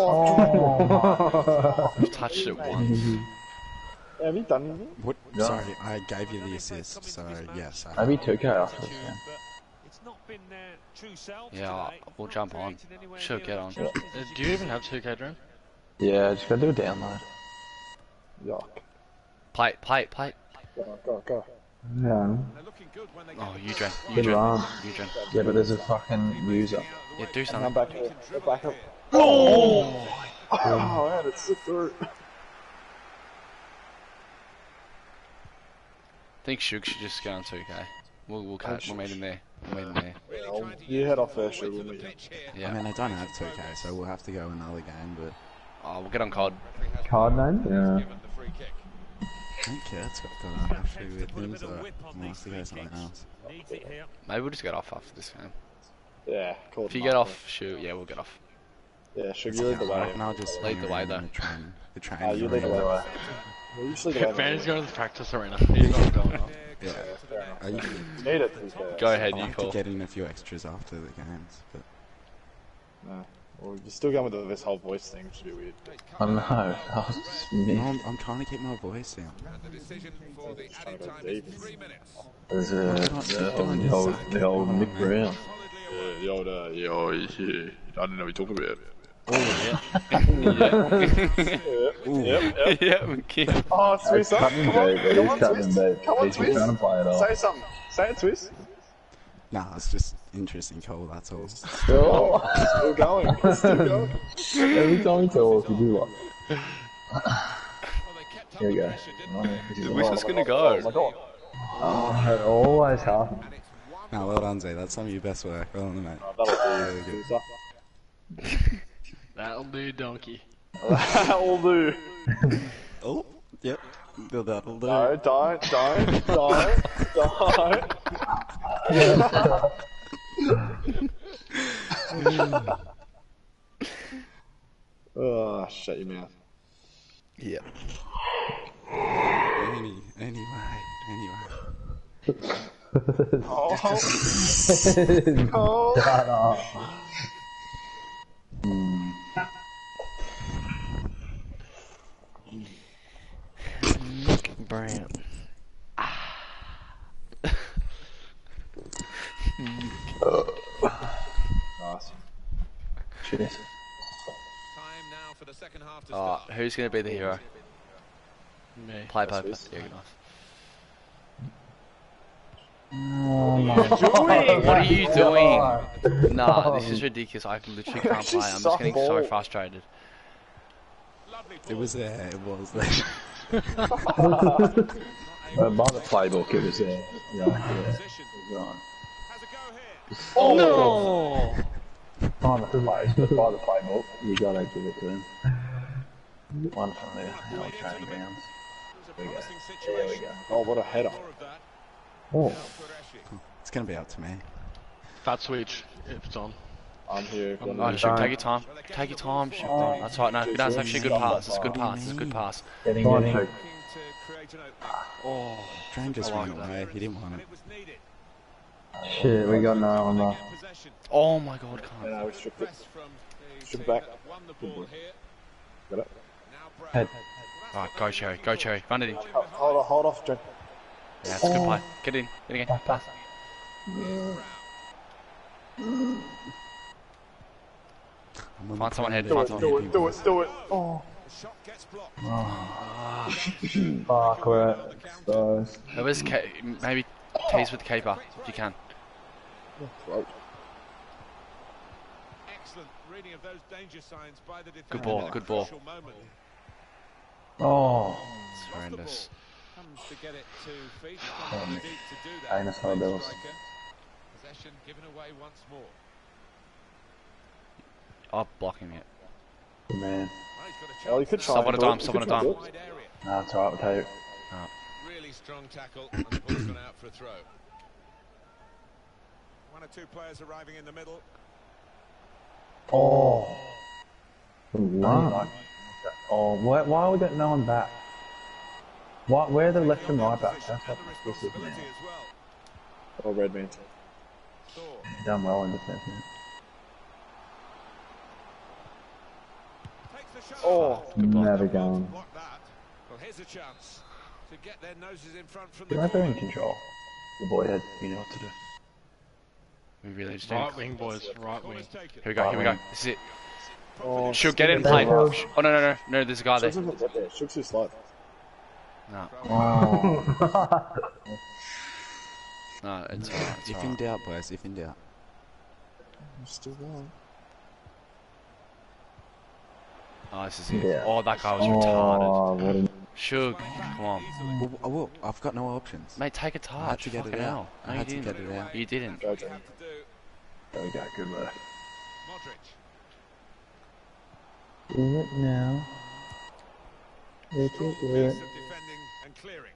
Oh. I've touched it once. Have you done anything? What? Yeah. Sorry, I gave you the assist, so yes. I Maybe two K after this game. But it's not been their true selves Yeah, today. we'll Not jump on. created anywhere Should near get the on. chances Uh, as do you even have two K, Dren? Yeah, just gotta do a download. Yuck. Play, it, play, it, play. it. Go, go, go. Yeah. They're looking good when they Oh, get you the Dren, pass. you Good Dren, run. you Dren. Yeah, but there's a fucking user. Yeah, do And I'm something. back here. Go back up. Oh! Oh, man, it's slipped through. I think Shug should just go on two K. We'll, we'll cut, we'll meet him there. We'll meet him there. Well, you head off first, we'll meet you. Yeah. I mean, I don't have two K, so we'll have to go another game, but Oh, we'll get on C O D. Card name? Yeah. Given the free kick. I think Kurt's got that actually with him, so we'll have to go something else. needs it here. Maybe we'll just get off after this game. Yeah, cool. If you get off, shoot, yeah, we'll get off. Yeah, should you lead the way? And I'll just Lead the way, hang around though. The train, the train Oh, you lead the way. Anyway. Well, you just lead the way. Van's going to the practice arena. He's not going off. Yeah. I, You need it, to be fair. Go ahead, I you like call. to get in a few extras after the games, but No. Well, you're still going with this whole voice thing, which would be weird. I know. That was just me. no, I'm, I'm trying to keep my voice down. And the decision for the Trying added to go time is deep. three minutes. There's a, the, old, the old, the old Nick Brown. Solidly Yeah, away. yo, uh, yo, yeah. I don't know what you're talking about. yeah. Yep, yep. Yeah, we can. Oh, Swiss, huh? Cutting Come on, deep, it come is on, cutting Swiss. deep. Come on, He's Swiss. trying to play it off. Say something. Say it, Swiss. Nah, it's just interesting, Cole, that's all. Oh, still going. Still going. Every time he talks, you do like. Well, they kept up Here we the go. pressure, didn't they? Where's this gonna go? Oh my god. Oh, it always happens. And it's one Nah, well done, Z, that's some of your best work. Well done, mate. That'll Really do. good. That'll do, donkey. That'll do. Oh, yep. That'll do. No, don't, don't, don't, don't. Oh, shut your mouth. Yeah. Any, anyway, anyway. Oh, Shut up. Brown. nice. Cheers. time now for the second half to Oh, start. who's gonna be the hero? Me. Play That's Pope. Swiss. Yeah, good nice. Oh my What are you doing? God. Nah, this is ridiculous. I literally can't play. I'm just getting so frustrated. Lovely It ball. was there, it was there. Uh, by the playbook, it was there. Yeah, yeah. Position. Right. Has a go here. Oh, No! By the play, by the playbook, you gotta give it to him. One from the our training grounds. It was a There we go. promising There we situation. go. Oh, what a header. More of that. Oh. El Qureshi. It's gonna be up to me. Fat switch, if it's on. I'm here. if you Oh, want to- shoot, take your time. Take your time. Shoot. No, that's right. No, no, it's actually a good pass. It's a good pass. It's a good pass. Getting, Go on, getting. Pope. Looking to create an opening. Oh, Train just I like went that. away, he didn't want And it. it was needed. Shit, we got no one They left. get possession. Oh my god, Yeah, can't. no, we stripped it. Press from the Strip team back. that won the Good ball boy. here. Got it. Now Brown. Head. Alright, go Cherry. Go Cherry. Run it in. Oh, hold on, hold off, Jake. Yeah, it's a good play. Get in. Get in again. Pass. I'm on Find the someone train head, Do find it, someone do head. it, do it, do it. Oh. The shot gets blocked. Fuck, we're exposed. Whoever's ca- maybe tease with the keeper if you can. Throat. Excellent reading of those danger signs by the defender. Good ball, at a good ball. crucial moment. Oh. It's horrendous. Comes runs to get it to feed. Um, Deep to do that. Anus Hobels. Possession given away once more. Oh, blocking it. Good man. Oh, you could try. Stop on a and do dime, it. stop You on a could try dime. and do it. Nah, it's alright, we'll take it. Really strong tackle, and the ball's gone out for a throw. One or two players arriving in the middle. Oh. Wow. Oh, why, why are we got no one back? Why, where are the left and right back? That's what this is now. Oh, Redman. He's done well in defence. Oh, Never going. Well, here's a chance to get their noses in front from You're the never in control. The boy head, you know what to do. We really just do. Right wing, boys. Right wing. Here we go, here we go. This is it. oh. She'll get in play. Oh, no, no, no. No, there's a guy there. Shooks doesn't get there. Shooks too slow. No, Oh. no, it's alright. It's If in alright. doubt, boys, if in doubt. I'm still going. Oh, this is it. Yeah. Oh, that guy was retarded. Oh, what a... Shug, come on. Well, oh, well, I've got no options. Mate, take a I had touch. to get it Fucking out. hell. I No, you had to didn't. get it out. You didn't. Go, Jamie. There we go, good work. Modric. Do it now. You can do Piece it. of defending and clearing.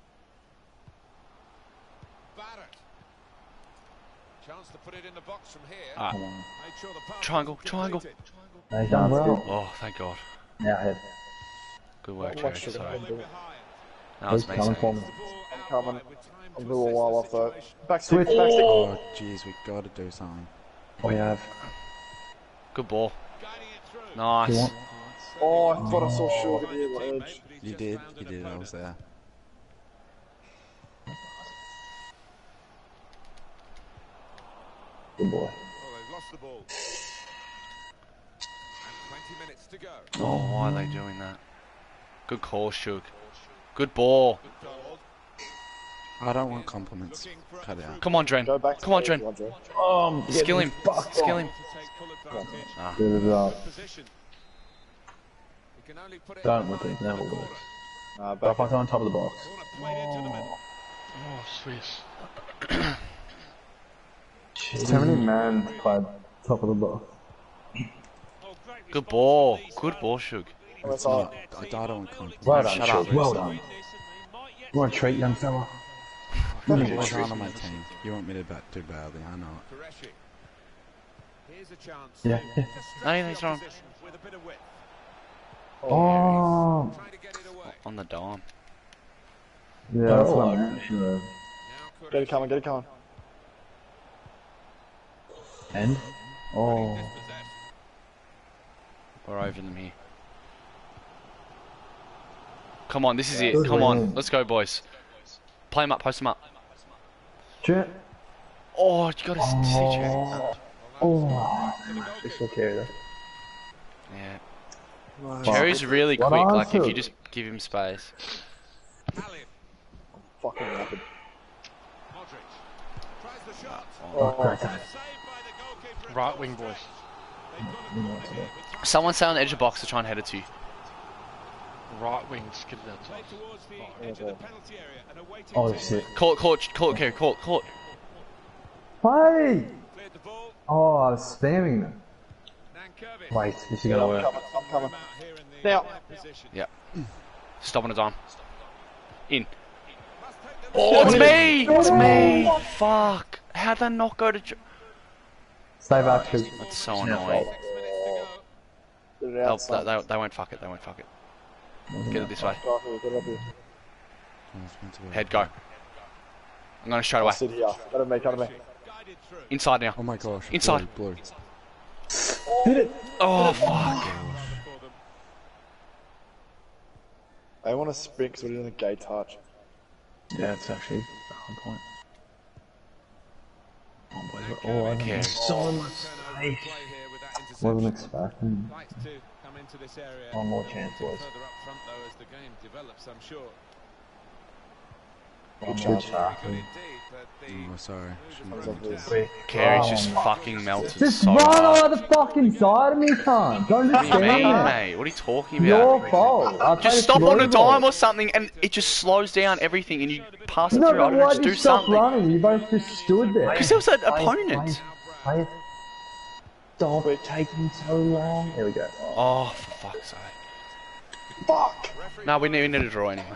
Barrett. Chance to put it in the box from here. Ah, Made sure the pass triangle, wasn't triangle. completed. He's done well. Oh, thank God. Now head. Good work, Watch Cherry. Sugar Sorry. do it. That was He's coming for amazing. me. I'm coming. I'm a little while off though. Back Switch, stick, back stick. Oh, jeez, we gotta do something. We have. Good ball. Guiding it through. Nice. want- Oh, I thought I saw Sugar at the edge. You did, you did, I was there. Good boy. Oh, they've lost the ball. And twenty minutes to go. Oh, why are they doing that? Good call, Shug. Good ball. Good goal. I don't want compliments. Looking for a Cut it out. Come on, Dren. Go back to Come on, the Dren. edge, Andre. Oh, I'm Skill him. fucked Skill off. him. To take full advantage. Ah. Good as up. Position. He can only put it Don't in with the it, corner. never would. Nah, But back if I go on top of the box. Corner played into the middle. Oh, Swiss. How many man played top of the box? Good ball. Good ball, Shug. Oh, it's all right. I don't want compliments. Well done, Shut Shug. up. Well done. You want a treat, young fella? Who's on my team? You want me to bat too badly, I know it. Qureshi. Here's a chance. Yeah. to No, stretch he's the wrong. opposition with a bit of width. Oh. Trying to get it away. On the dime. Yeah, that's what I meant. Sure. Now Get it Qureshi. coming, get it coming. And? Oh. Dispossessed. We're over them here. Come on, this is it. Good Come on. win. Let's go, boys. Play him up. Post him up. Jet. Oh, you got to see Cherry. Oh. Oh. Just look here, though. Yeah. Cherry's really What quick. Like, if answer? you just give him space. Allen. Fucking rapid. Modric. Tries the shot. Oh, Great. Saved by the goalkeeper. Right wing, boys. They couldn't put it in with time. Someone stay on the edge of the box to try and head it to you. Right wing, skid that Played top. towards the edge of the penalty area and awaiting Oh, team. shit. Call it, call it, call it, Kerry. Call it, call it. Hey! Cleared the ball. Oh, I was spamming them. Nankervis. Wait, this is I'm gonna work. coming, I'm coming. Out here in the Now. right position. Yep. Stop on a dime. In. Must take the Oh, it's me! It's me! Fuck. How'd that not go to... Ch- Stay back, Shug. That's so annoying. Six minutes to go. Get it They'll, out, they, son. they, they won't fuck it. They won't fuck it. Get it this way. Go up here, get it up here. I was meant to go. Head, go. I'm going straight I'll away. sit here. Let him make, let him make. Guided through. Inside now. Oh my gosh. Inside. Blue, blue. Did it! Oh, fuck. For them. I want to sprint because we're doing a gay touch. Yeah, it's actually a hard point. Oh, boys, we're all over Okay. them. So much Turnover of space. play here with that Wasn't interception. expecting. Likes to come into this area. One more chance, a bit boys. Further up front though as the game develops, I'm sure. Good Good shot. shot. Oh, sorry. Shouldn't have done Quick. Carey's Oh just my- fucking melted Just so run hard. over the fucking side of me, cunt. Don't What just do you stand mean, there. mate? What are you talking Your about? fault. I played Just stop slow on a ball. dime or something and it just slows down everything and you pass it No, through. I but don't know, why just did do you stop something. running? You both just stood there. Because there was an Play it, opponent. Play it. Stop it taking so long. Here we go. Oh. Oh, for fuck's sake. Fuck! No, we need, we need a draw anyway.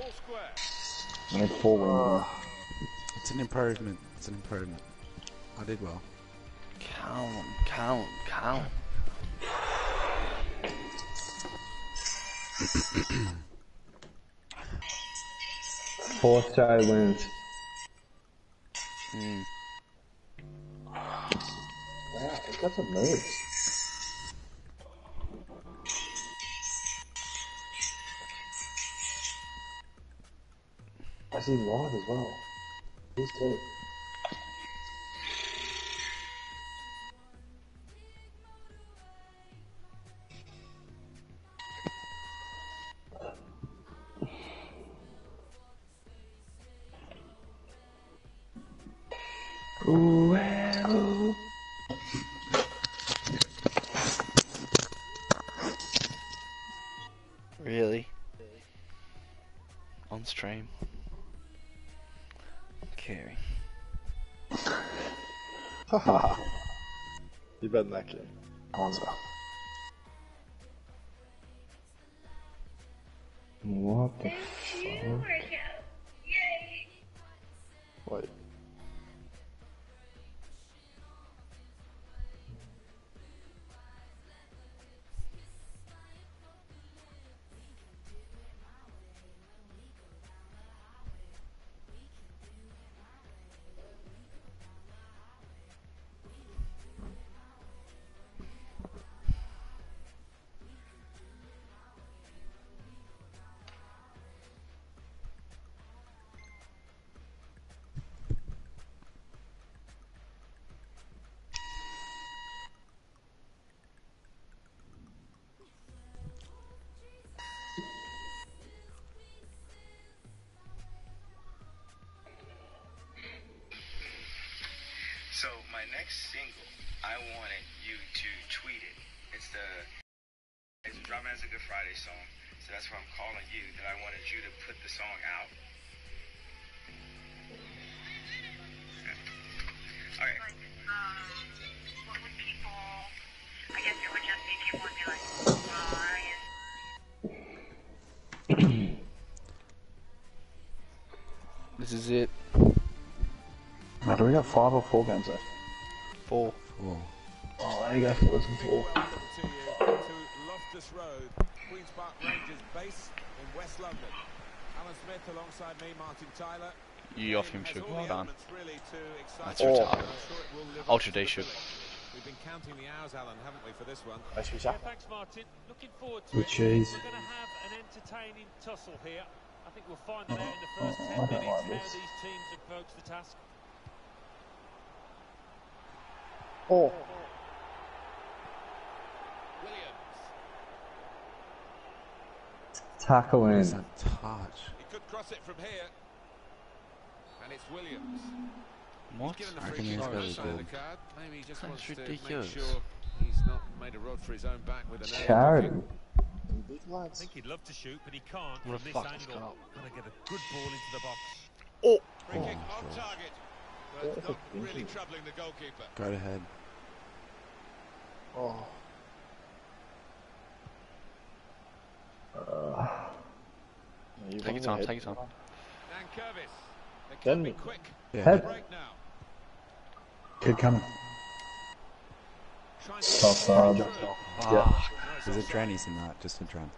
I need four wins. It's an improvement. It's an improvement. I did well. Callum, Callum, Callum. Four straight wins. Mm. Wow, he's got some moves. I see him live as well. He's too. Ooh, ooh. Really? On stream. Carey. Haha. You bet that kid. Hansa. What the fuck? Wait. So my next single, I wanted you to tweet it. It's the it's dropping as a Good Friday song, so that's why I'm calling you. That I wanted you to put the song out. Okay. Okay. Like, um, what would people? I guess it would just be people would be like, Ryan. This is it. Now, do we got five or four games left? Four. Four. Oh, there you go. Four and four. To you to Loftus Road, Queen's Park Rangers base in West London. Alan Smith alongside me, Martin Tyler. You off him, should. Well done. Really That's oh. retarded. Ultra D should. We've been counting the hours, Alan, haven't we, for this one? Nice Yeah, thanks, Martin. Looking forward to Good it. cheese. We're going to have an entertaining tussle here. I think we'll find that out in the first Oh, ten I don't minutes like how this. these teams approach the task. Oh. Williams. Tackle What in. is that touch? He could cross it from here. And it's Williams. What? He's given the I free reckon kick he's on better the side of than- the card. Maybe he just That's wants to ridiculous. make sure he's not made a rod for his own back with an early Charity. kick. Big I lads. think he'd love to shoot, but he can't What a from this fuck, it's angle. cut up. Got to get a good ball into the box. Oh! Free kick Oh, on God. target. But Yeah, it's not that's really easy. troubling the goalkeeper. Go ahead. Oh. Uh, You Take your time, take your time. And Curvis. They Then- can be quick. Yeah. Head. Break now. Kid coming. Trying Top side. Ah, There's a trannies in that, just a tran.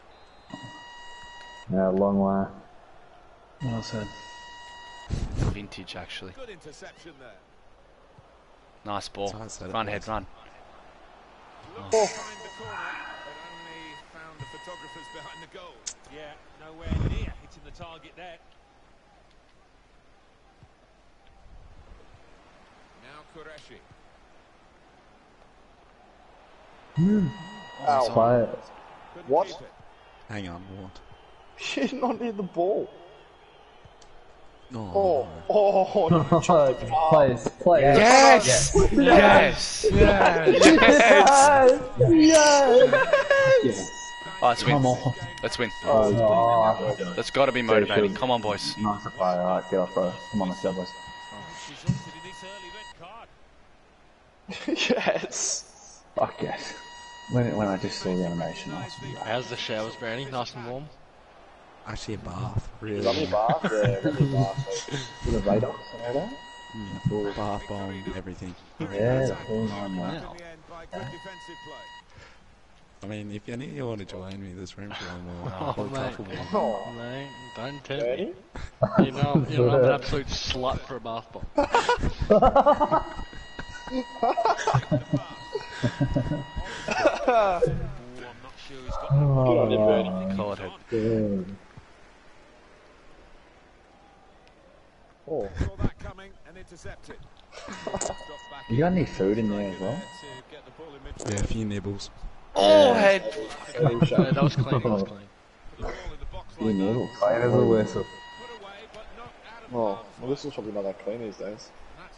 yeah, long way. Well said. vintage actually. Good interception there. Nice ball. That's how I said it Run, was. head, run. Looked to find the corner, but only found the photographers behind the goal. Yeah, nowhere near hitting the target there. Now Qureshi. Ow. Play it. Couldn't What? keep it. Oh, Hang on, what? Shit, not near the ball. Trying to find the corner, but only found the photographers behind the goal. Yeah, nowhere near hitting the target there. Oh, Oh, oh, Please, please. Yes! Yes! Yes! Yes! Yes! Oh, let's win. Come on. Let's win. Oh, That's got to be motivating. Come on, boys. nice to play. Alright, get off, bro. Come on, let's go, boys. Resulted in this early red card. yes. Fuck yes. When, when I just saw the animation, I was like, How's the showers, Brownie? Nice and warm? actually a bath. Really. Is that me bath? Yeah, that's me bath. With a radar and all that? Mm, bath bomb, everything. Yeah, the full nine, Wow. In the end by good defensive play. I mean, if any of you want to join me, there's room for one more. Oh, We'll mate. couple more. Oh, Mate, don't tempt Bernie? me. You know, you know I'm an absolute slut for a bath bomb. Oh, I'm not sure he's got Good on you, Bernie. Call it head. Good. Oh, Saw that coming and intercepted. Dropped back you got any food in there as well? to get the ball in midfield. Yeah, a few nibbles. Oh, head. Yeah, that was clean, that was clean. The ball in the box You like that. noodles. Clean as a whistle. Put away, but not out of oh, bounds. well, this is probably not that clean these days.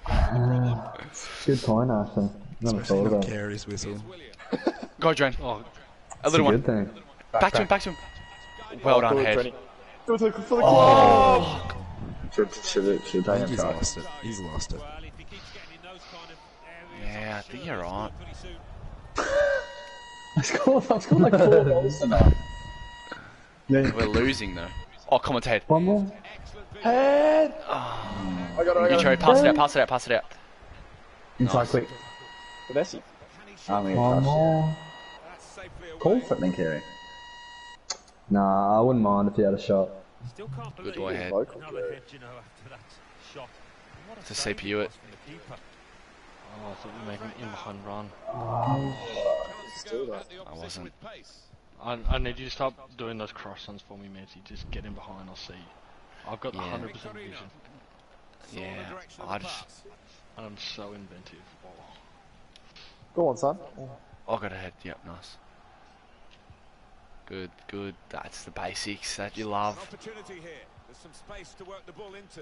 Good point, Ashton. Never Especially thought not about it. Carey's whistle. Go, Drain. Oh, A little It's a one. good thing. Back to him, back to him. Well done, Do it, head. Bernie. Do it for the for the Oh! Should, should, should I I think he's have lost it. He's lost it. well, if he keeps getting in those kind of areas, Yeah, I think you're right. pretty soon. I scored, I scored like four goals tonight. Yeah. We're losing, though. Oh, come on, Ted. One more. Head! Oh. I got it, I You got try, it. pass it out, pass it out, pass it out. Inside Nice. quick. Messi. I mean, One gosh, more. That's safely away. call for it then, Kerry. Nah, I wouldn't mind if you had a shot. Still can't Good believe boy, it. head. Local. Another hit, you know, after that shot. What To save C P U it. from the keeper. oh, I thought we were making an in behind run. Chance to Still go that. at the I opposition wasn't. with pace. I, I need you to stop doing those cross runs for me, Messi. Just get in behind, I'll see you. I've got Yeah. one hundred percent vision. Saw the Yeah, direction of I the just... pass. And I'm so inventive. Oh. Go on, son. Oh, got a head. Yep, nice. Good, good. That's the basics that you An love. opportunity here. There's some space to work the ball into.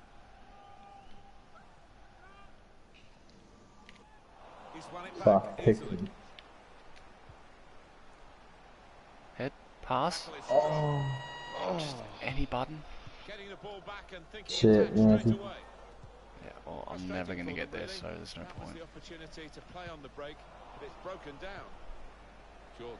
He's won it back Fuck, kicked easily. him. Head, pass. Oh. Just any button. Getting the ball back and thinking Shit, attack yeah. straight away. Yeah, well, I'm never going to get there, so there's no That was point. the opportunity to play on the break, but it's broken down. Jordan.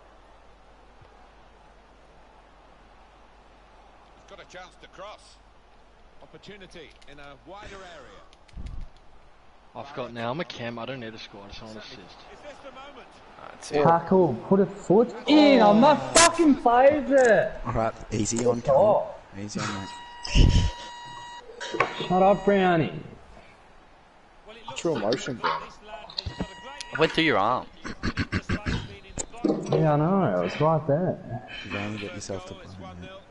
He's got a chance to cross. Opportunity in a wider area. I forgot now, I'm a cam, I don't need a score, I just want to assist. Is this the moment? That's it. Tackle, put a foot in. I'm not fucking plays it. Alright, easy on, come Oh. on. Easy on, mate. Shut up, Brownie. Well, it looks True like emotion, this bro. lad, he's got a great I went through your arm. just like being in the box. Yeah, I know. It was right there. You only get yourself to Goal, it's play, one mate. nil.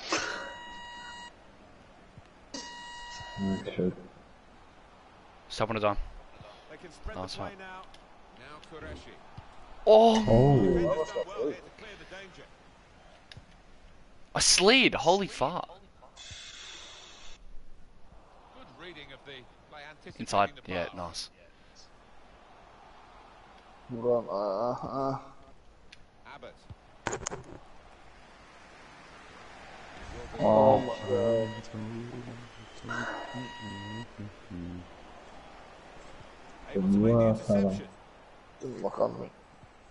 Mm, should. Stop when it's on. They can spread Nice the play one. now. Now Qureshi. Oh! Oh. Defenders done well here to clear the danger. I slid! Holy fuck. Good reading of the play, anticipating Inside. the Yeah, pass. nice. Hold on. Uh, uh. Abbott. Oh my god. Able to make the Wow, interception. Didn't lock on me.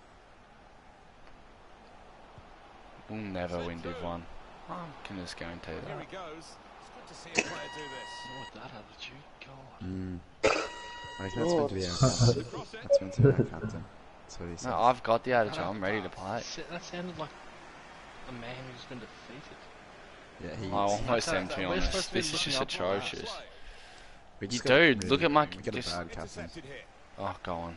We'll never win Div one. I can just guarantee Here that. he goes. It's good to see a player do this. Oh, with that attitude, God. Mm. I think that's meant to be our captain. That's meant to be our captain. That's what he said. No, I've got the attitude. I'm ready to play. That that sounded like a man who's been defeated. Yeah, he I almost That- am, to be we're supposed honest. to be This is looking just up on that. atrocious. We You just got dude, really- look at my- We got a just- bad captain. Intercepted here. Oh, go on.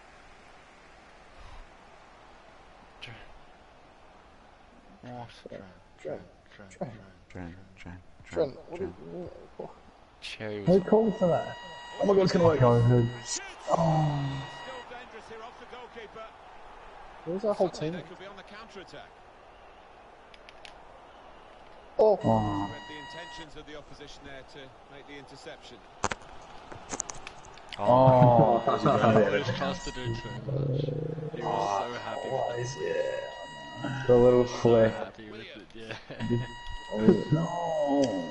What? Trent. Trent, Trent. Trent. Trent, Trent, Trent. Trent, What Trent. did, what? Cherry Who was... called for that? Oh my god, it's gonna work. Go ahead. Oh. Still dangerous here off the goalkeeper. Where's our whole Suddenly team? They could be on the counter attack. Oh. Read the intentions of the opposition there to make the interception. Oh, He was close to do too much. He was so happy with it. The little So flick. happy with it, yeah. No.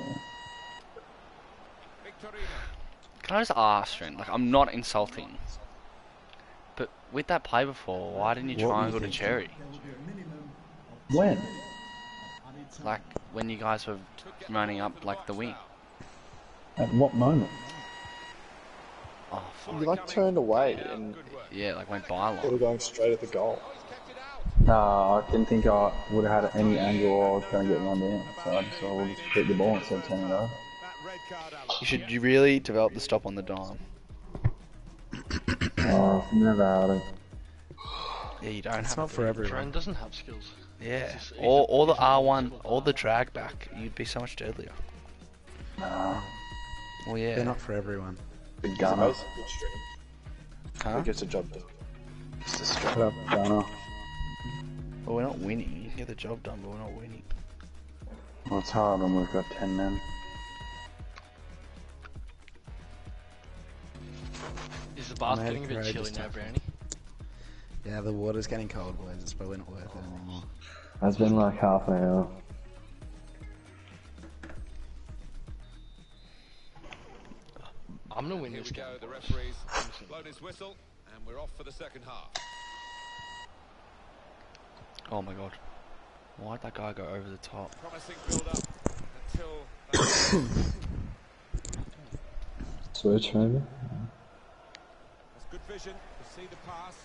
Can I just ask, Trent? Like, I'm not insulting, but with that play before, why didn't you What were try you and go to thinking? Cherry? When? Like when you guys were running up like the wing. At what moment? Oh, fuck. You like turned away and Yeah, like went by they were long. going straight at the goal. Nah, I didn't think I would have had any angle or I was going to get run down. So I just thought we'll just keep the ball instead of turning it over. You should you really develop the stop on the dime. Oh, I've never had it. Yeah, you don't It's have not to. for everyone. Trent doesn't have skills. Yeah, He's just- he's or a- or the he's a- R one, he's a- or the drag back. You'd be so much deadlier. Nah. Well, yeah. They're not for everyone. Big gunner. Good stream. Huh? It gets the job done. Just a straight up gunner. Well, we're not winning. You can get the job done, but we're not winning. Well, it's hard when we've got ten men. Is the bath I'm getting a bit courageous chilly now, stuff. Brownie? Yeah, the water's getting cold, boys. It's probably not worth it anymore. It's been like half an hour. I'm gonna win Here this we game. go, the referee's blown his whistle, and we're off for the second half. Oh my god. Why'd that guy go over the top? Promising build-up until that Switch maybe? That's good vision to see the pass.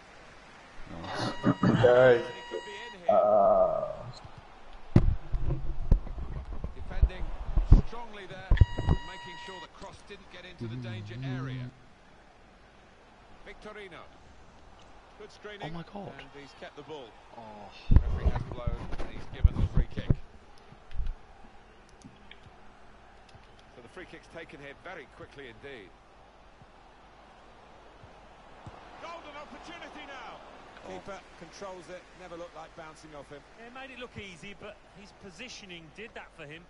Okay. And he could be in here. Uh, Defending strongly there, making sure the cross didn't get into the danger area. Victorino. Good screening. Oh my God. And he's kept the ball. Oh. Referee has blown and he's given the free kick. So the free kick's taken here very quickly indeed. Golden opportunity now. Keeper controls it, never looked like bouncing off him. It made it look easy, but his positioning did that for him.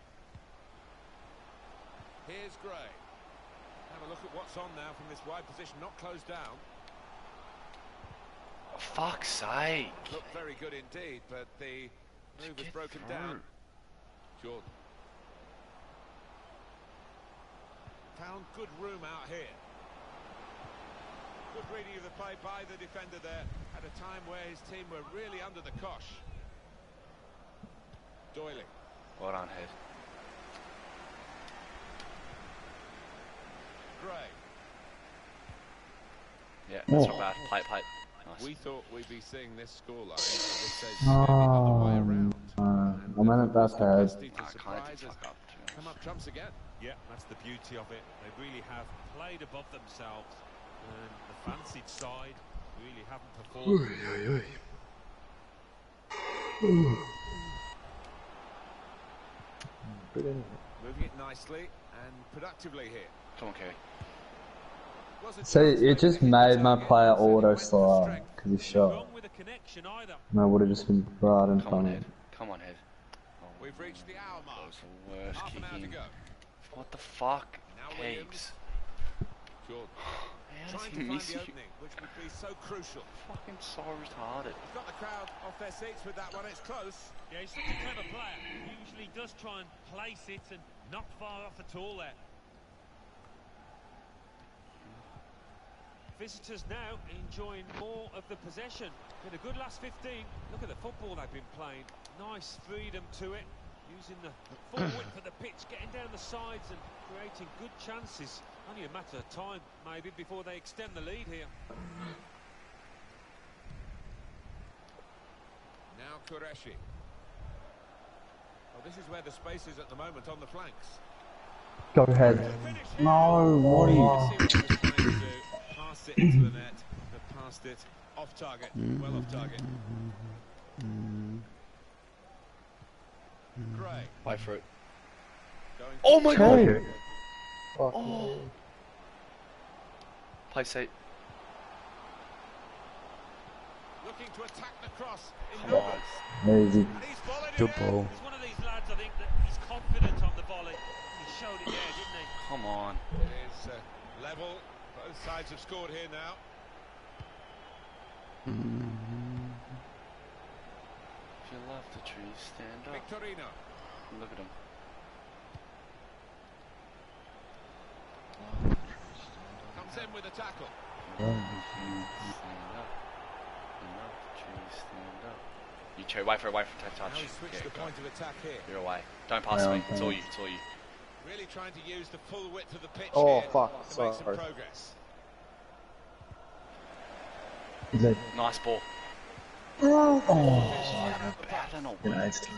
Here's Gray. Have a look at what's on now from this wide position, not closed down. Fuck's sake. Looked very good indeed, but the move is get broken through. down. Jordan. Found good room out here. Good reading of the play by the defender there at a time where his team were really under the cosh. Doyley. Well done, Head. Gray. Yeah, that's Oh. not bad. Play it, play it. Nice. We thought we'd be seeing this scoreline. This says maybe other way Oh, around. uh, I meant it that bad. Capacity to Nah, can't surprise let it us. fuck up, to be honest. Come up trumps again. Yeah, that's the beauty of it. They really have played above themselves, and the fancied side really haven't performed. Brilliant. Moving it nicely and productively here. Come on, Kerry. Was a See, chance it where just the made defender my again player said he auto went for slide strength. because he Nothing shot. wrong with the connection either. And I would have just been right in Come front on, of Head. him. Come on, Head. Oh, We've reached the hour that mark. was the worst Half an hour to kicking. go. What the fuck? Now Heaps. Williams. Jordan. How does Trying he to find miss the you? opening, which would be so crucial. Fucking so retarded. He's got the crowd off their seats with that one. It's close. Yeah, he's such a clever player. He usually does try and place it and not far off at all there. Visitors now enjoying more of the possession. Been a good last fifteen. Look at the football they've been playing. Nice freedom to it. Using the full width of the pitch, getting down the sides and creating good chances. Only a matter of time, maybe, before they extend the lead here. Now Qureshi. Well, this is where the space is at the moment on the flanks. Go ahead. No, what are you? You see what he was trying to do. Passed it into the net, but passed it off target, well off target. Gray. Wait for it. Going Oh my god! Okay. Oh. Play safe. looking to attack the cross in Come numbers. on. Easy. And he's followed Good it in. ball. He's one of these lads, I think, volley. He showed it there, didn't he? Come on. It is uh, level. Both sides have scored here now. If you love the trees, stand up. Victorino. Look at him. Comes in with a tackle. Stand up. Love the trees, stand up. You two, wait for it, wait for it to touch. Now he switched Yeah, the go. point of attack here. You're away. Don't pass Yeah, me. It's okay. all you. It's all you. Really trying to use the full width of the pitch Oh, here fuck, to make some sorry. progress. Is it? Nice ball. Oh. Bad and all. Nice touch.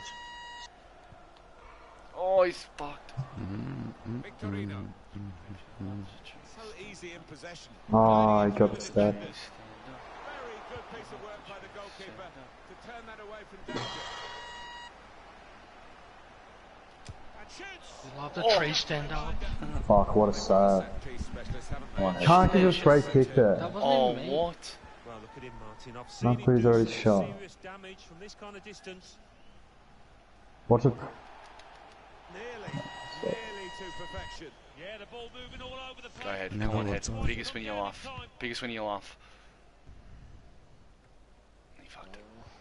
Oh, he's fucked. Victorino. So easy in possession. Oh, I got the step. Very good piece of work by the goalkeeper to turn that away from danger. And shoots. Love the tree stand up. Fuck, what a save. Set-piece specialists haven't One made Can't give a free kick there. That wasn't Oh, even me. what? Well, look at him, Martin. I've seen him Napoli do already some shot. serious damage from this kind of distance. What a... nearly, nearly to perfection. Yeah, the ball moving all over the place. Go ahead. Never Come on, looked head. on. Biggest win of your life. Biggest win of your life. He fucked it.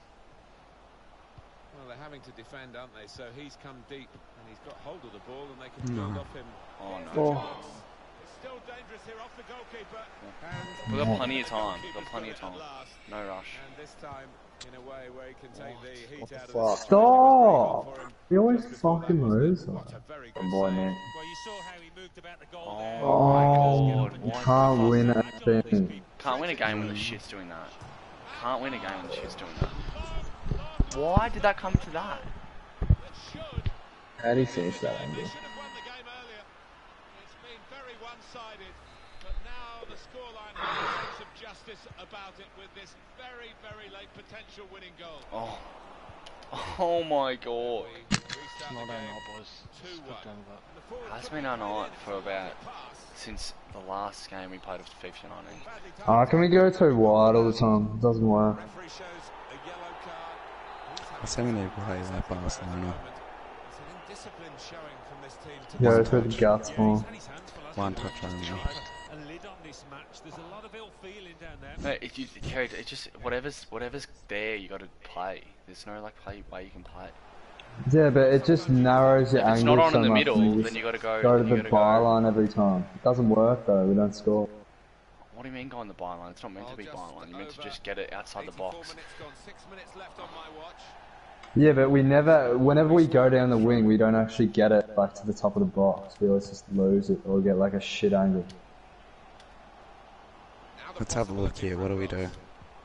Well, they're having to defend, aren't they? So he's come deep and he's got hold of the ball and they can build No. off him. Oh, no. Oh. It's still dangerous here off the goalkeeper. And We've got plenty of time. We've got goalkeeper's plenty of got time. it at last. No rush. And this time, in a way where he can take the heat What the out of fuck? the Stop! We always fucking lose. What a very good Good boy, save. man. Well, you saw how he moved about the goal Oh, there. my Oh, God. you Why- can't win a thing. Can't win a game when the shit's doing that. Can't win a game when the shit's doing that. Why did that come to that? How do you finish that They angle? should have won the game earlier. It's been very one-sided, but now the scoreline has a sense of justice about it with this very, very late potential winning goal. Oh. Oh my God. We restart Not the our game night, boys. two It's one. good done with that. And the forward Has took been it our right night in for about pass. since the last game we played of FIFA nineteen. Badly timed. Ah, can we go too wide all the time? It doesn't work. Referee shows a yellow card. He's I say we need to play that Barcelona. It's an indisciplined showing from this team to Go this through the touch. guts Yeah, more. he's had his hands full, hasn't One he? touch only. A lid on this match. There's a lot of ill feeling down there. No, it, you, Kerry, it just whatever's whatever's there, you got to play. There's no like play way you can play. Yeah, but it just narrows your If it's angle not on so in the much. middle, and you then just you got to go. go to then you the gotta go- byline every time. It doesn't work though. We don't score. What do you mean go on the byline? It's not meant to be byline. You're meant to just get it outside the eighty-four box. minutes gone, six minutes left on my watch. Yeah, but we never. Whenever we go down the wing, we don't actually get it like to the top of the box. We always just lose it or get like a shit angle. Now the Let's have a look here. What do we do? return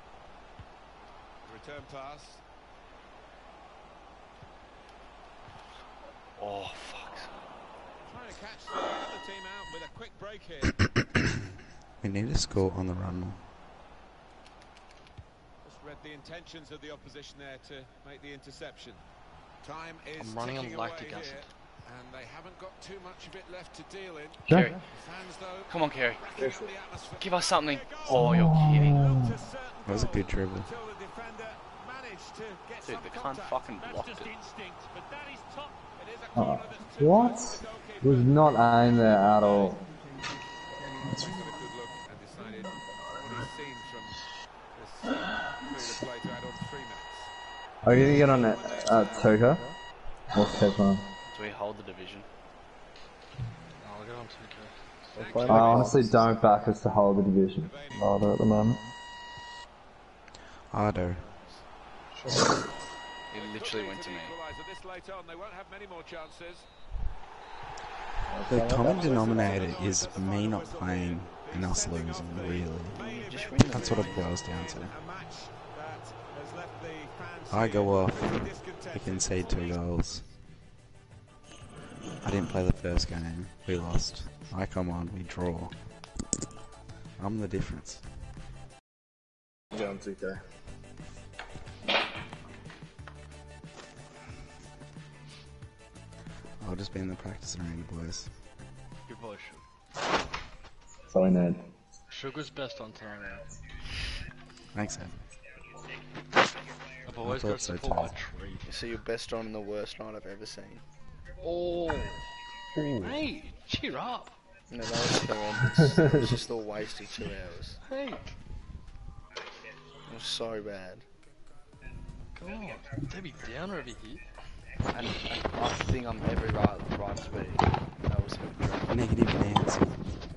pass. Oh fuck. Trying to catch the other team out with a quick break here. We need to score on the run more. Just read the intentions of the opposition there to make the interception. Time is I'm running on ticking lactic away acid. here, and they haven't got too much of it left to deal in. Kerry, Fans, though, come on, Kerry. racking up the atmosphere. Give us something. Oh, you're kidding. Looked a certain That was a goal good dribble. until the defender managed to get Dude, some the cunt contact. fucking That's blocked just it. instinct, but that is top. It is a Uh, corner that's too what? close to the goalkeeper. Was not aimed there at all. He's had a good look and decided what he's seen from this uh, period of play to add on three minutes. Are you gonna get on it at Toka or Kevin? Do we hold the division? I'll get on to the I honestly don't back us to hold the division rather at the moment. Ardo. He literally went to me. Equaliser this late on, they won't have many more chances. The common denominator is me not playing and us losing, really. Just win That's what it boils down to. A match that has left the fans I go here off, pretty I discontented. concede two goals. I didn't play the first game, we lost. I come on, we draw. I'm the difference. Going two K. I'll just be in the practice arena, boys. Good boy, Sorry, Ned. Sugar's best on time now. Thanks, Ed. I've always I got thought so support my too. tree. You see your best on in the worst night I've ever seen. Oh, Hey, cheer up. No, that was horrendous. It was just a waste of two hours. Hey. It was so bad. God, Debbie Downer over here. And, and I think I'm every right, right speed. That was Negative Nancy.